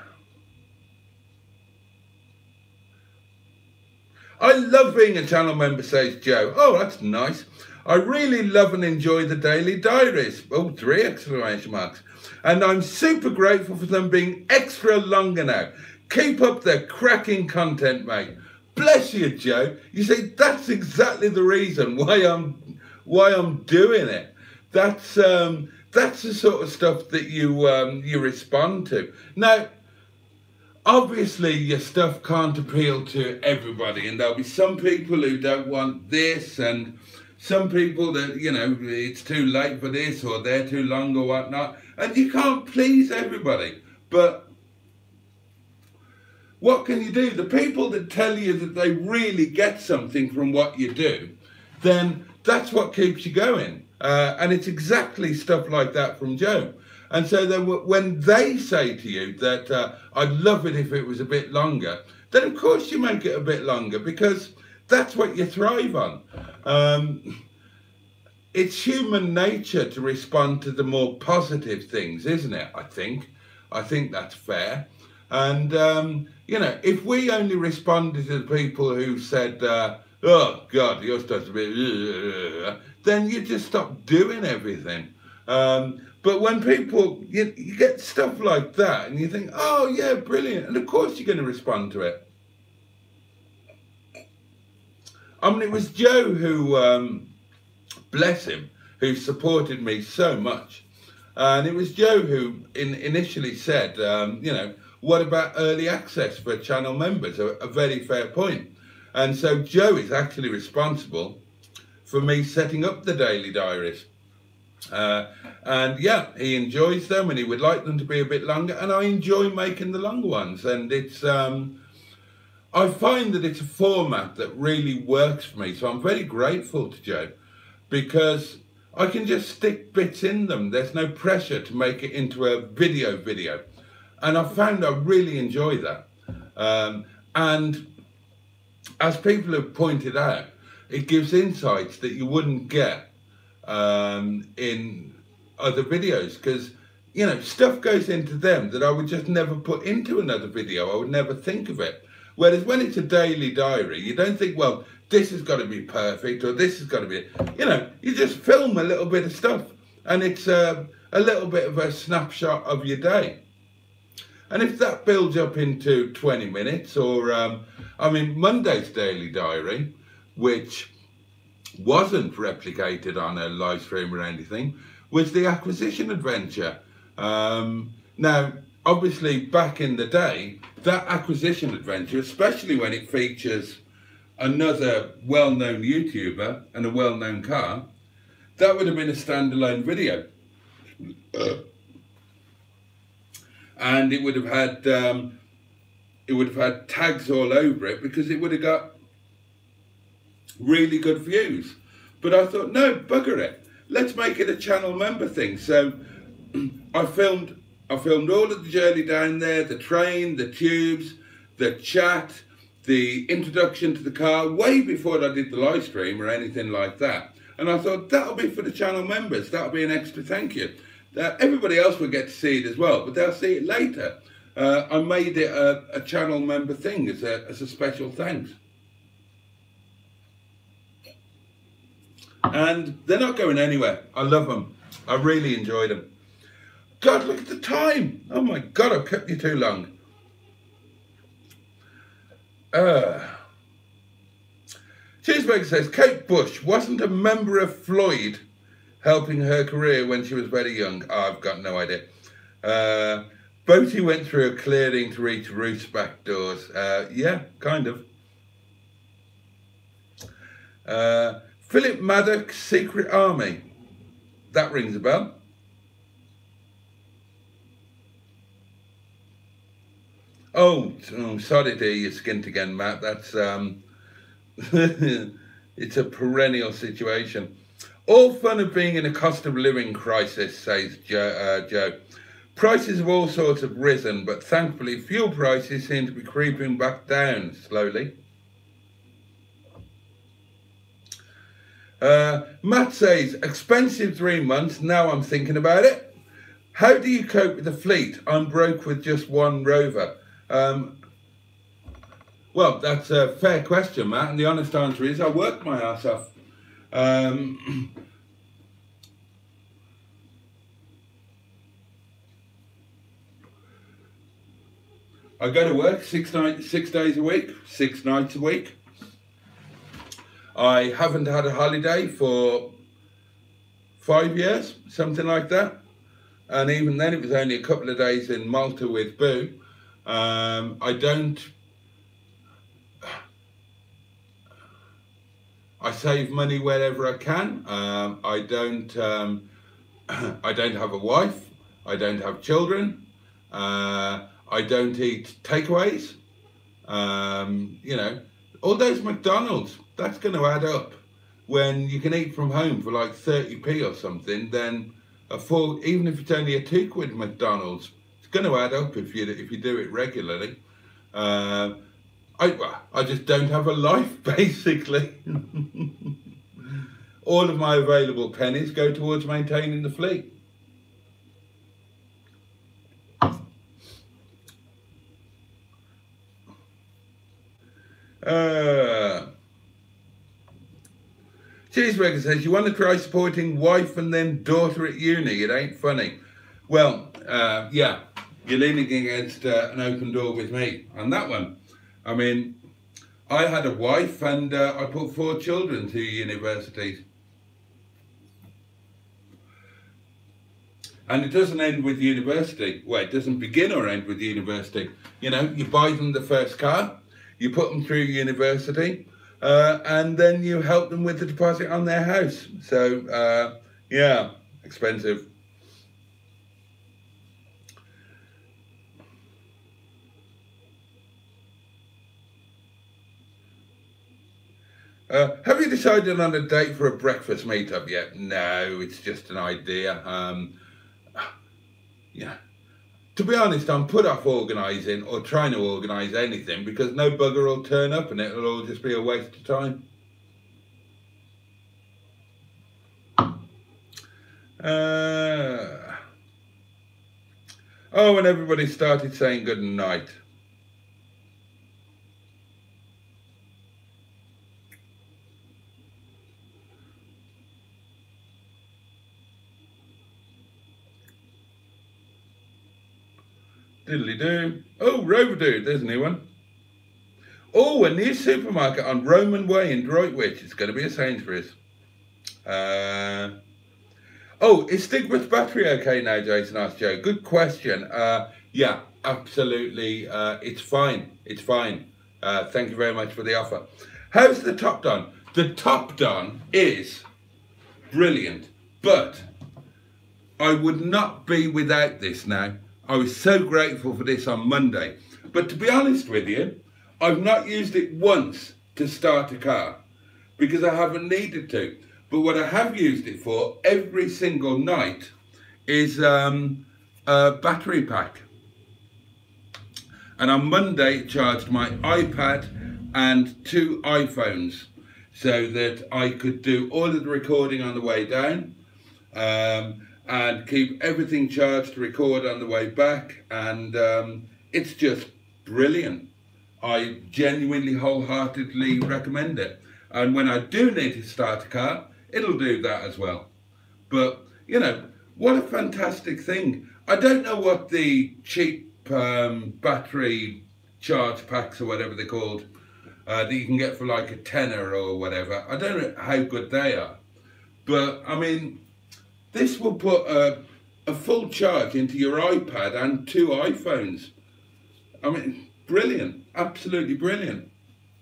I love being a channel member, says Joe. Oh, that's nice. I really love and enjoy the daily diaries. Oh, three exclamation marks. And I'm super grateful for them being extra longer now. Keep up the cracking content, mate. Bless you, Joe. You see, that's exactly the reason why I'm why I'm doing it. That's um that's the sort of stuff that you um you respond to. Now, obviously your stuff can't appeal to everybody, and there'll be some people who don't want this, and some people that, you know, it's too late for this, or they're too long or whatnot, and you can't please everybody. But what can you do? The people that tell you that they really get something from what you do, then that's what keeps you going. Uh, and it's exactly stuff like that from Joe. And so then when they say to you that uh, I'd love it if it was a bit longer, then of course you make it a bit longer, because that's what you thrive on. Um, it's human nature to respond to the more positive things, isn't it? I think. I think that's fair. And, um, you know, if we only responded to the people who said, uh, oh, God, your stuff's a bit, uh, then you just stop doing everything. Um, but when people, you, you get stuff like that and you think, oh, yeah, brilliant. And of course you're going to respond to it. I mean, it was Joe who, um, bless him, who supported me so much. And it was Joe who in, initially said, um, you know, what about early access for channel members? A, a very fair point. And so Joe is actually responsible for me setting up the daily diaries. Uh, and yeah, he enjoys them and he would like them to be a bit longer, and I enjoy making the longer ones. And it's um, I find that it's a format that really works for me, so I'm very grateful to Joe, because I can just stick bits in them. There's no pressure to make it into a video video, and I found I really enjoy that. Um, and as people have pointed out, it gives insights that you wouldn't get um, in other videos, because, you know, stuff goes into them that I would just never put into another video. I would never think of it. Whereas when it's a daily diary, you don't think, well, this has got to be perfect, or this has got to be, you know, you just film a little bit of stuff, and it's a, a little bit of a snapshot of your day. And if that builds up into twenty minutes, or, um, I mean, Monday's daily diary, which wasn't replicated on a live stream or anything, was the acquisition adventure. Um, now, obviously, back in the day, that acquisition adventure, especially when it features another well-known YouTuber and a well-known car, that would have been a standalone video. Uh, and it would have had um, it would have had tags all over it, because it would have got really good views. But I thought, no, bugger it, let's make it a channel member thing. So I filmed I filmed all of the journey down there, the train, the tubes, the chat, the introduction to the car, way before I did the live stream or anything like that. And I thought, that'll be for the channel members, that'll be an extra thank you. Uh, everybody else will get to see it as well, but they'll see it later. Uh, I made it a, a channel member thing as a, as a special thanks. And they're not going anywhere. I love them. I really enjoy them. God, look at the time. Oh my God, I've kept you too long. Uh, Cheeseburger says, Kate Bush wasn't a member of Floyd helping her career when she was very young. Oh, I've got no idea. Uh, Boaty went through a clearing to reach Ruth's back doors. Uh, yeah, kind of. Uh, Philip Maddox's Secret Army. That rings a bell. Oh, oh sorry to hear you're skint again, Matt. That's, um, it's a perennial situation. All fun of being in a cost of living crisis, says Joe. Uh, Joe. Prices of all sorts have risen, but thankfully fuel prices seem to be creeping back down slowly. Uh, Matt says, expensive three months, now I'm thinking about it. How do you cope with the fleet? I'm broke with just one Rover. Um, well, that's a fair question, Matt, and the honest answer is I work my ass off. Um, I go to work six, night, six days a week, six nights a week. I haven't had a holiday for five years, something like that. And even then it was only a couple of days in Malta with Boo. Um, I don't, I save money wherever I can. Um, I don't, um, I don't have a wife. I don't have children. Uh, I don't eat takeaways. Um, you know, all those McDonald's, that's going to add up. When you can eat from home for like thirty p or something, then a full, even if it's only a two quid McDonald's, it's going to add up if you if you do it regularly. Uh, I well, I just don't have a life, basically. All of my available pennies go towards maintaining the fleet. Uh, Cheeseburger says, you want to try supporting wife and then daughter at uni? It ain't funny. Well, uh, yeah, you're leaning against uh, an open door with me on that one. I mean, I had a wife and uh, I put four children through universities. And it doesn't end with university. Well, it doesn't begin or end with university. You know, you buy them the first car, you put them through university, uh, and then you help them with the deposit on their house. So, uh, yeah, expensive. Uh, have you decided on a date for a breakfast meetup yet? No, it's just an idea. Um, yeah. To be honest, I'm put off organising or trying to organise anything because no bugger will turn up and it'll all just be a waste of time. Uh, oh, and everybody started saying good night. Diddly do. Oh, Rover Dude, there's a new one. Oh, a new supermarket on Roman Way in Droitwich. It's going to be a Sainsbury's. Uh, oh, is Stigma's battery okay now, Jason asked Joe? Good question. Uh, yeah, absolutely. Uh, it's fine. It's fine. Uh, thank you very much for the offer. How's the top done? The top done is brilliant, but I would not be without this now. I was so grateful for this on Monday. But to be honest with you, I've not used it once to start a car because I haven't needed to. But what I have used it for every single night is um, a battery pack. And on Monday, it charged my iPad and two iPhones so that I could do all of the recording on the way down. Um, and keep everything charged to record on the way back, and um, it's just brilliant. I genuinely, wholeheartedly recommend it. And when I do need to start a car, it'll do that as well. But, you know, what a fantastic thing. I don't know what the cheap um, battery charge packs or whatever they're called, uh, that you can get for like a tenner or whatever. I don't know how good they are. But, I mean, this will put a, a full charge into your iPad and two iPhones. I mean, brilliant, absolutely brilliant.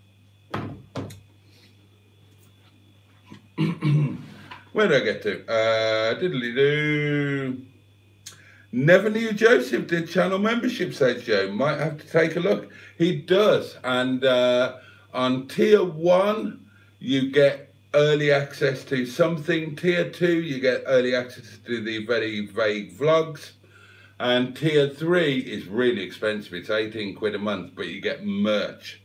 Where do I get to? Uh, diddly-doo. Never knew Joseph did channel membership, says Joe. Might have to take a look. He does, and uh, on tier one, you get early access to something. Tier two, you get early access to the very vague vlogs, and tier three is really expensive. It's eighteen quid a month, but you get merch.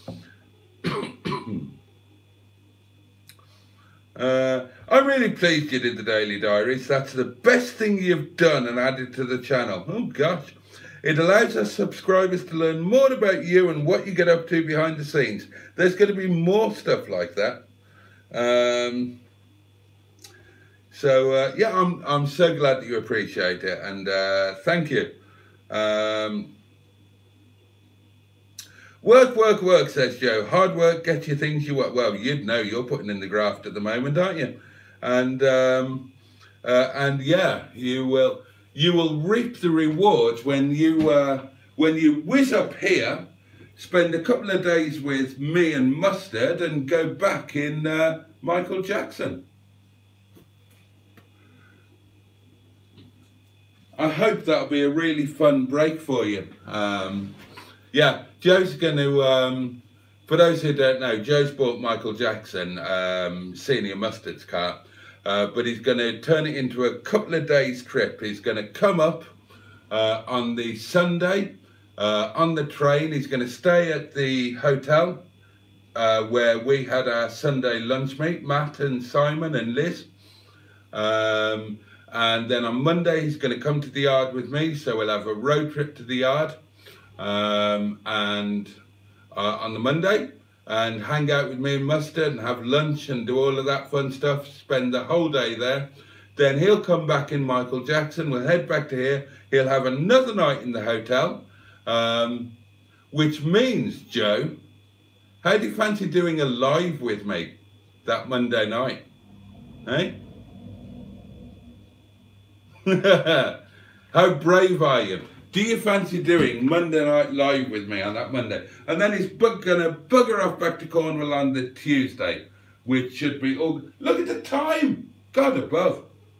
uh, I'm really pleased you did the daily diaries. That's the best thing you've done and added to the channel. Oh gosh, it allows us subscribers to learn more about you and what you get up to behind the scenes. There's going to be more stuff like that. Um, so uh, yeah, I'm I'm so glad that you appreciate it, and uh, thank you. Um, work, work, work, says Joe. Hard work gets you things you want. Well, you'd know you're putting in the graft at the moment, aren't you? And um, uh, and yeah, you will you will reap the rewards when you uh, when you whiz up here, spend a couple of days with me and Mustard, and go back in uh, Michael Jackson. I hope that'll be a really fun break for you. Um, yeah, Joe's going to, um, for those who don't know, Joe's bought Michael Jackson, um, Senior Mustard's car, uh, but he's going to turn it into a couple of days trip. He's going to come up uh, on the Sunday, Uh, on the train. He's going to stay at the hotel uh, where we had our Sunday lunch meet, Matt and Simon and Liz. Um, and then on Monday he's going to come to the yard with me, so we'll have a road trip to the yard um, and uh, on the Monday, and hang out with me and Mustard and have lunch and do all of that fun stuff, spend the whole day there. Then he'll come back in Michael Jackson, we'll head back to here, he'll have another night in the hotel. Um, which means, Joe, how do you fancy doing a live with me that Monday night? Eh? How brave are you? do you fancy doing Monday Night Live with me on that Monday? And then he's bu gonna bugger off back to Cornwall on the Tuesday, which should be, oh, look at the time, God above.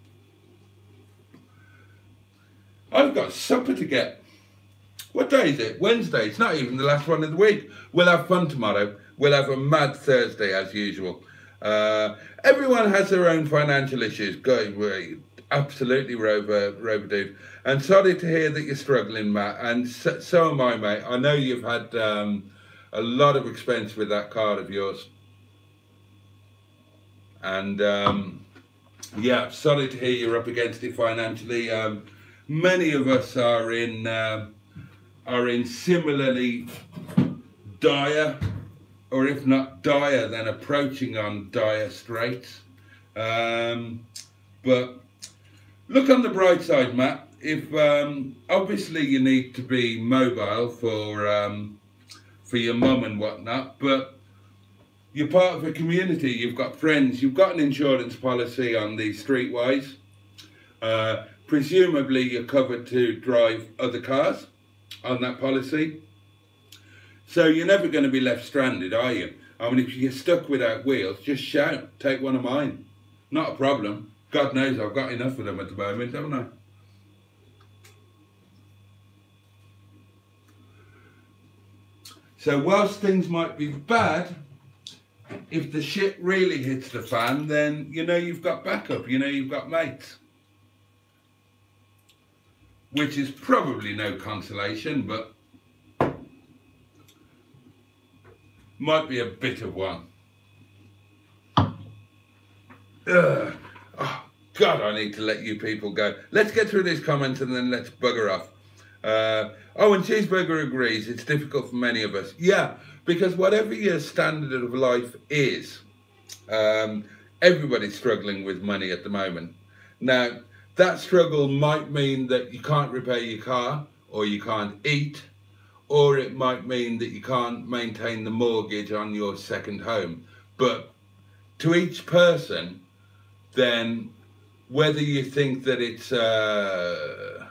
I've got supper to get. What day is it? Wednesday. It's not even the last one of the week. We'll have fun tomorrow. We'll have a mad Thursday as usual. Uh, everyone has their own financial issues. Going absolutely, Rover, Rover dude. And sorry to hear that you're struggling, Matt. And so, so am I, mate. I know you've had um, a lot of expense with that car of yours. And um, yeah, sorry to hear you're up against it financially. Um, many of us are in uh, are in similarly dire, or if not dire, then approaching on dire straits. Um, but look on the bright side, Matt. If um, obviously you need to be mobile for um, for your mum and whatnot, but you're part of a community. You've got friends. You've got an insurance policy on the Streetwise. Uh, presumably, you're covered to drive other cars on that policy. So you're never going to be left stranded, are you? I mean, if you're stuck without wheels, just shout, take one of mine. Not a problem. God knows I've got enough of them at the moment, haven't I? So whilst things might be bad, if the shit really hits the fan, then you know you've got backup, you know you've got mates. Which is probably no consolation, but might be a bit of one. Ugh. Oh, God, I need to let you people go. Let's get through these comments and then let's bugger off. Uh, oh, and Cheeseburger agrees, it's difficult for many of us. Yeah, because whatever your standard of life is, um, everybody's struggling with money at the moment. Now, that struggle might mean that you can't repair your car, or you can't eat, or it might mean that you can't maintain the mortgage on your second home. But to each person, then whether you think that it's, uh,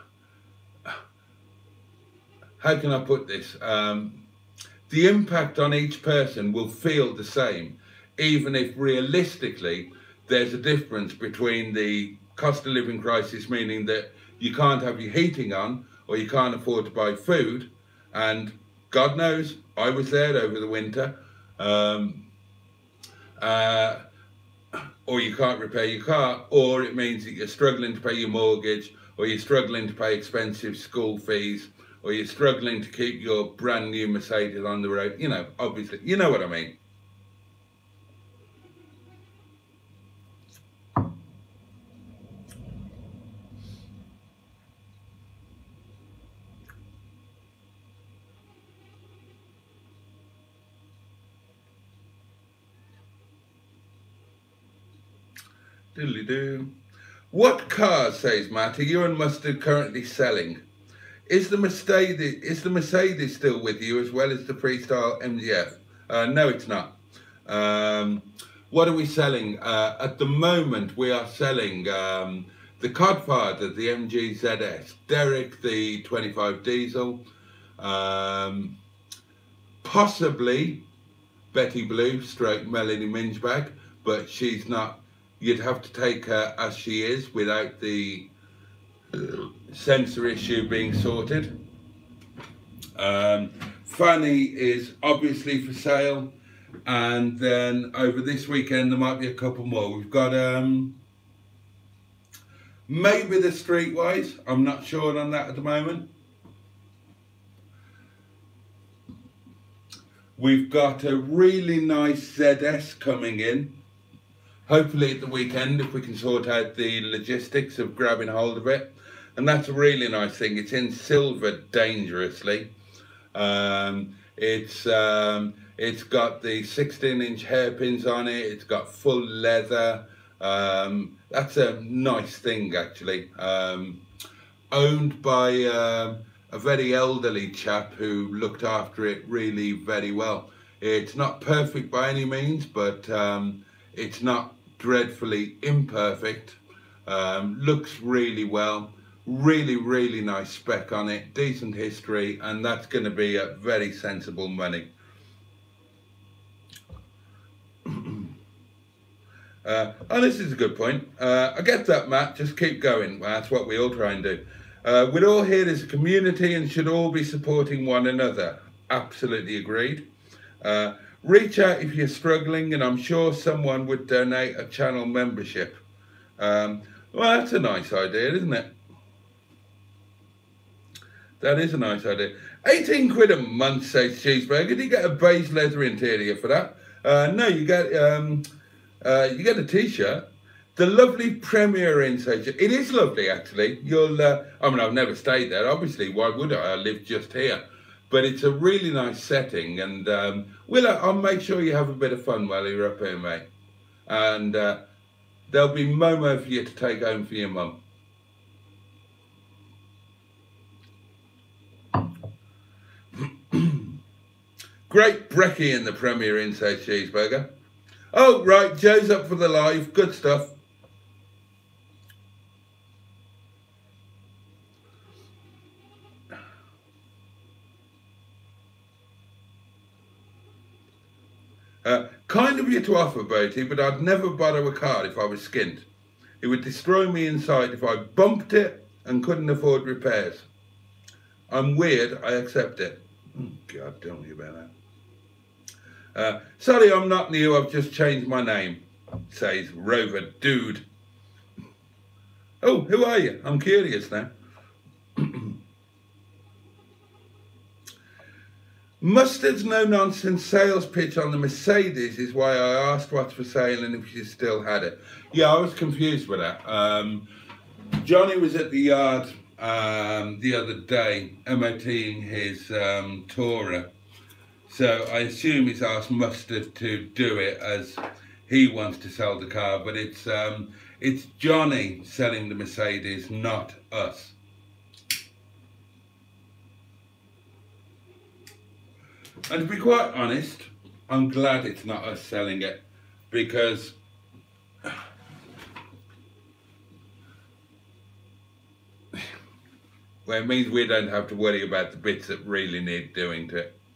how can I put this? Um, the impact on each person will feel the same, even if realistically there's a difference between the cost of living crisis, meaning that you can't have your heating on or you can't afford to buy food, and God knows I was there over the winter, um, uh, or you can't repair your car, or it means that you're struggling to pay your mortgage, or you're struggling to pay expensive school fees, or you're struggling to keep your brand new Mercedes on the road. You know, obviously, you know what I mean. Diddly-doo. What cars, says Matt, are you and Mustard currently selling? Is the Mercedes is the Mercedes still with you as well as the Freestyle M G F? Uh, no, it's not. Um, what are we selling? Uh, at the moment, we are selling um, the Codfather, the M G Z S, Derek, the twenty-five diesel, um, possibly Betty Blue, stroke Melanie Mingebag, but she's not. You'd have to take her as she is without the sensor issue being sorted. Um, Fanny is obviously for sale, and then over this weekend there might be a couple more. We've got um, maybe the Streetwise. I'm not sure on that at the moment. We've got a really nice Z S coming in. Hopefully at the weekend, if we can sort out the logistics of grabbing hold of it. And that's a really nice thing. It's in silver dangerously. Um, it's um, it's got the sixteen inch hairpins on it. It's got full leather. Um, that's a nice thing, actually. Um, owned by uh, a very elderly chap who looked after it really very well. It's not perfect by any means, but um, it's not dreadfully imperfect. Um, looks really well. really, really nice spec on it, decent history, and that's going to be a very sensible money. uh, and this is a good point. Uh, I get that, Matt. Just keep going. Well, that's what we all try and do. Uh, we're all here as a community and should all be supporting one another. Absolutely agreed. Uh, reach out if you're struggling, and I'm sure someone would donate a channel membership. Um, well, that's a nice idea, isn't it? That is a nice idea. eighteen quid a month, says Cheeseburger. Do you get a beige leather interior for that? Uh, no, you get um, uh, you get a t-shirt. The lovely Premier Inn, says it is lovely actually. You'll, uh, I mean, I've never stayed there. Obviously, why would I? I live just here. But it's a really nice setting, and um, we'll, I'll make sure you have a bit of fun while you're up here, mate. And uh, there'll be Momo for you to take home for your mum. Great brekkie in the Premier Inn, says Cheeseburger. Oh, right, Joe's up for the live. Good stuff. Uh, kind of you to offer, Bertie, but I'd never borrow a car if I was skint. It would destroy me inside if I bumped it and couldn't afford repairs. I'm weird, I accept it. Oh, God, tell me about that. Uh, sorry, I'm not new, I've just changed my name, says Rover Dude. Oh, who are you? I'm curious now. Mustard's no-nonsense sales pitch on the Mercedes is why I asked what's for sale and if you still had it. Yeah, I was confused with that. Um, Johnny was at the yard um, the other day MOTing his um, Tourer. So I assume he's asked Mustard to do it as he wants to sell the car, but it's um, it's Johnny selling the Mercedes, not us. And to be quite honest, I'm glad it's not us selling it, because well, it means we don't have to worry about the bits that really need doing to it.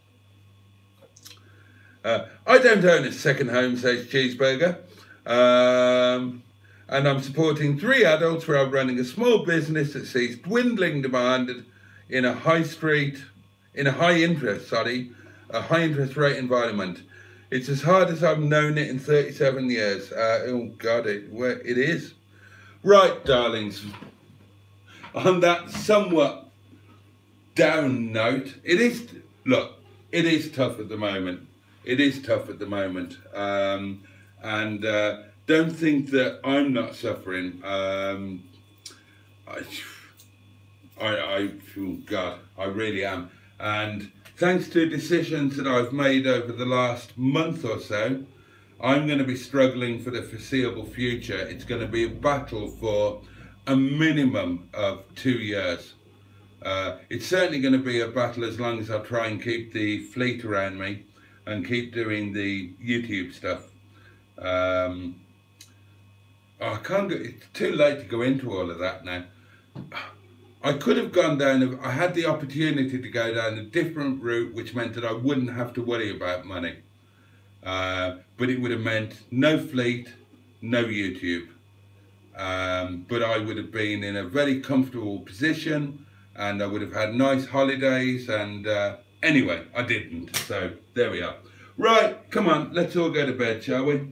Uh, I don't own a second home, says Cheeseburger, um, and I'm supporting three adults who are running a small business that sees dwindling demand in a high street, in a high interest, sorry, a high interest rate environment. It's as hard as I've known it in thirty-seven years. Uh, oh God, it, it is. Right, darlings, on that somewhat down note, it is, look, it is tough at the moment. It is tough at the moment, um, and uh, don't think that I'm not suffering. Um, I, I, I, oh God, I really am. And thanks to decisions that I've made over the last month or so, I'm going to be struggling for the foreseeable future. It's going to be a battle for a minimum of two years. Uh, it's certainly going to be a battle as long as I try and keep the fleet around me and keep doing the YouTube stuff. Um, oh, I can't go, it's too late to go into all of that now. I could have gone down, I had the opportunity to go down a different route, which meant that I wouldn't have to worry about money. Uh, but it would have meant no fleet, no YouTube. Um, but I would have been in a very comfortable position, and I would have had nice holidays, and uh, anyway, I didn't, so there we are. Right, come on, let's all go to bed, shall we?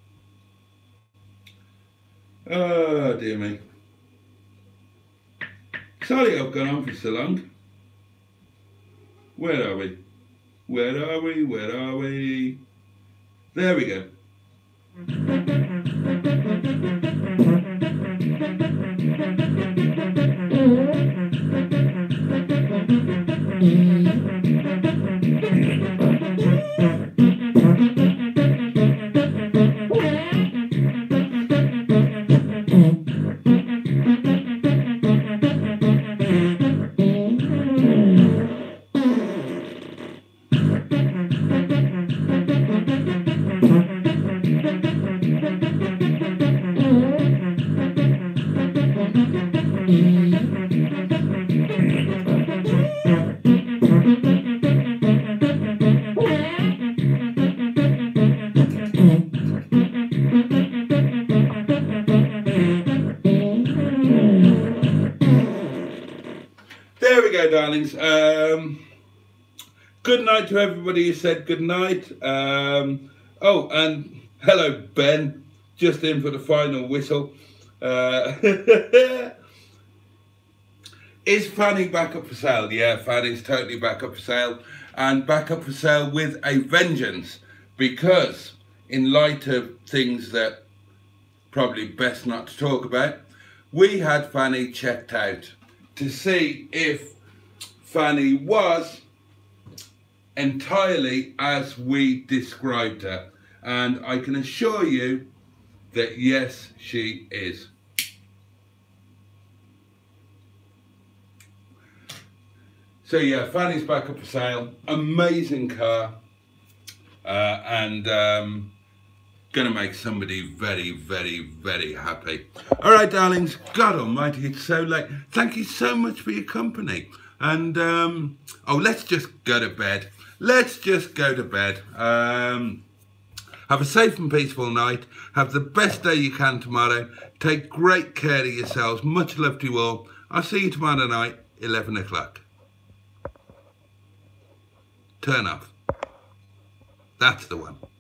Oh, dear me. Sorry I've gone on for so long. Where are we? Where are we? Where are we? There we go. we go, darlings. Um, good night to everybody who said good night. Um, oh, and hello, Ben. Just in for the final whistle. Uh, is Fanny back up for sale? Yeah, Fanny's totally back up for sale. And back up for sale with a vengeance. Because in light of things that probably best not to talk about, we had Fanny checked out to see if Fanny was entirely as we described her. And I can assure you that yes, she is. So yeah, Fanny's back up for sale. Amazing car. Uh, and um, gonna make somebody very, very, very happy. All right, darlings. God almighty, it's so late. Thank you so much for your company. And, um, oh, let's just go to bed. Let's just go to bed. Um... Have a safe and peaceful night. Have the best day you can tomorrow. Take great care of yourselves. Much love to you all. I'll see you tomorrow night, eleven o'clock. Turn off. That's the one.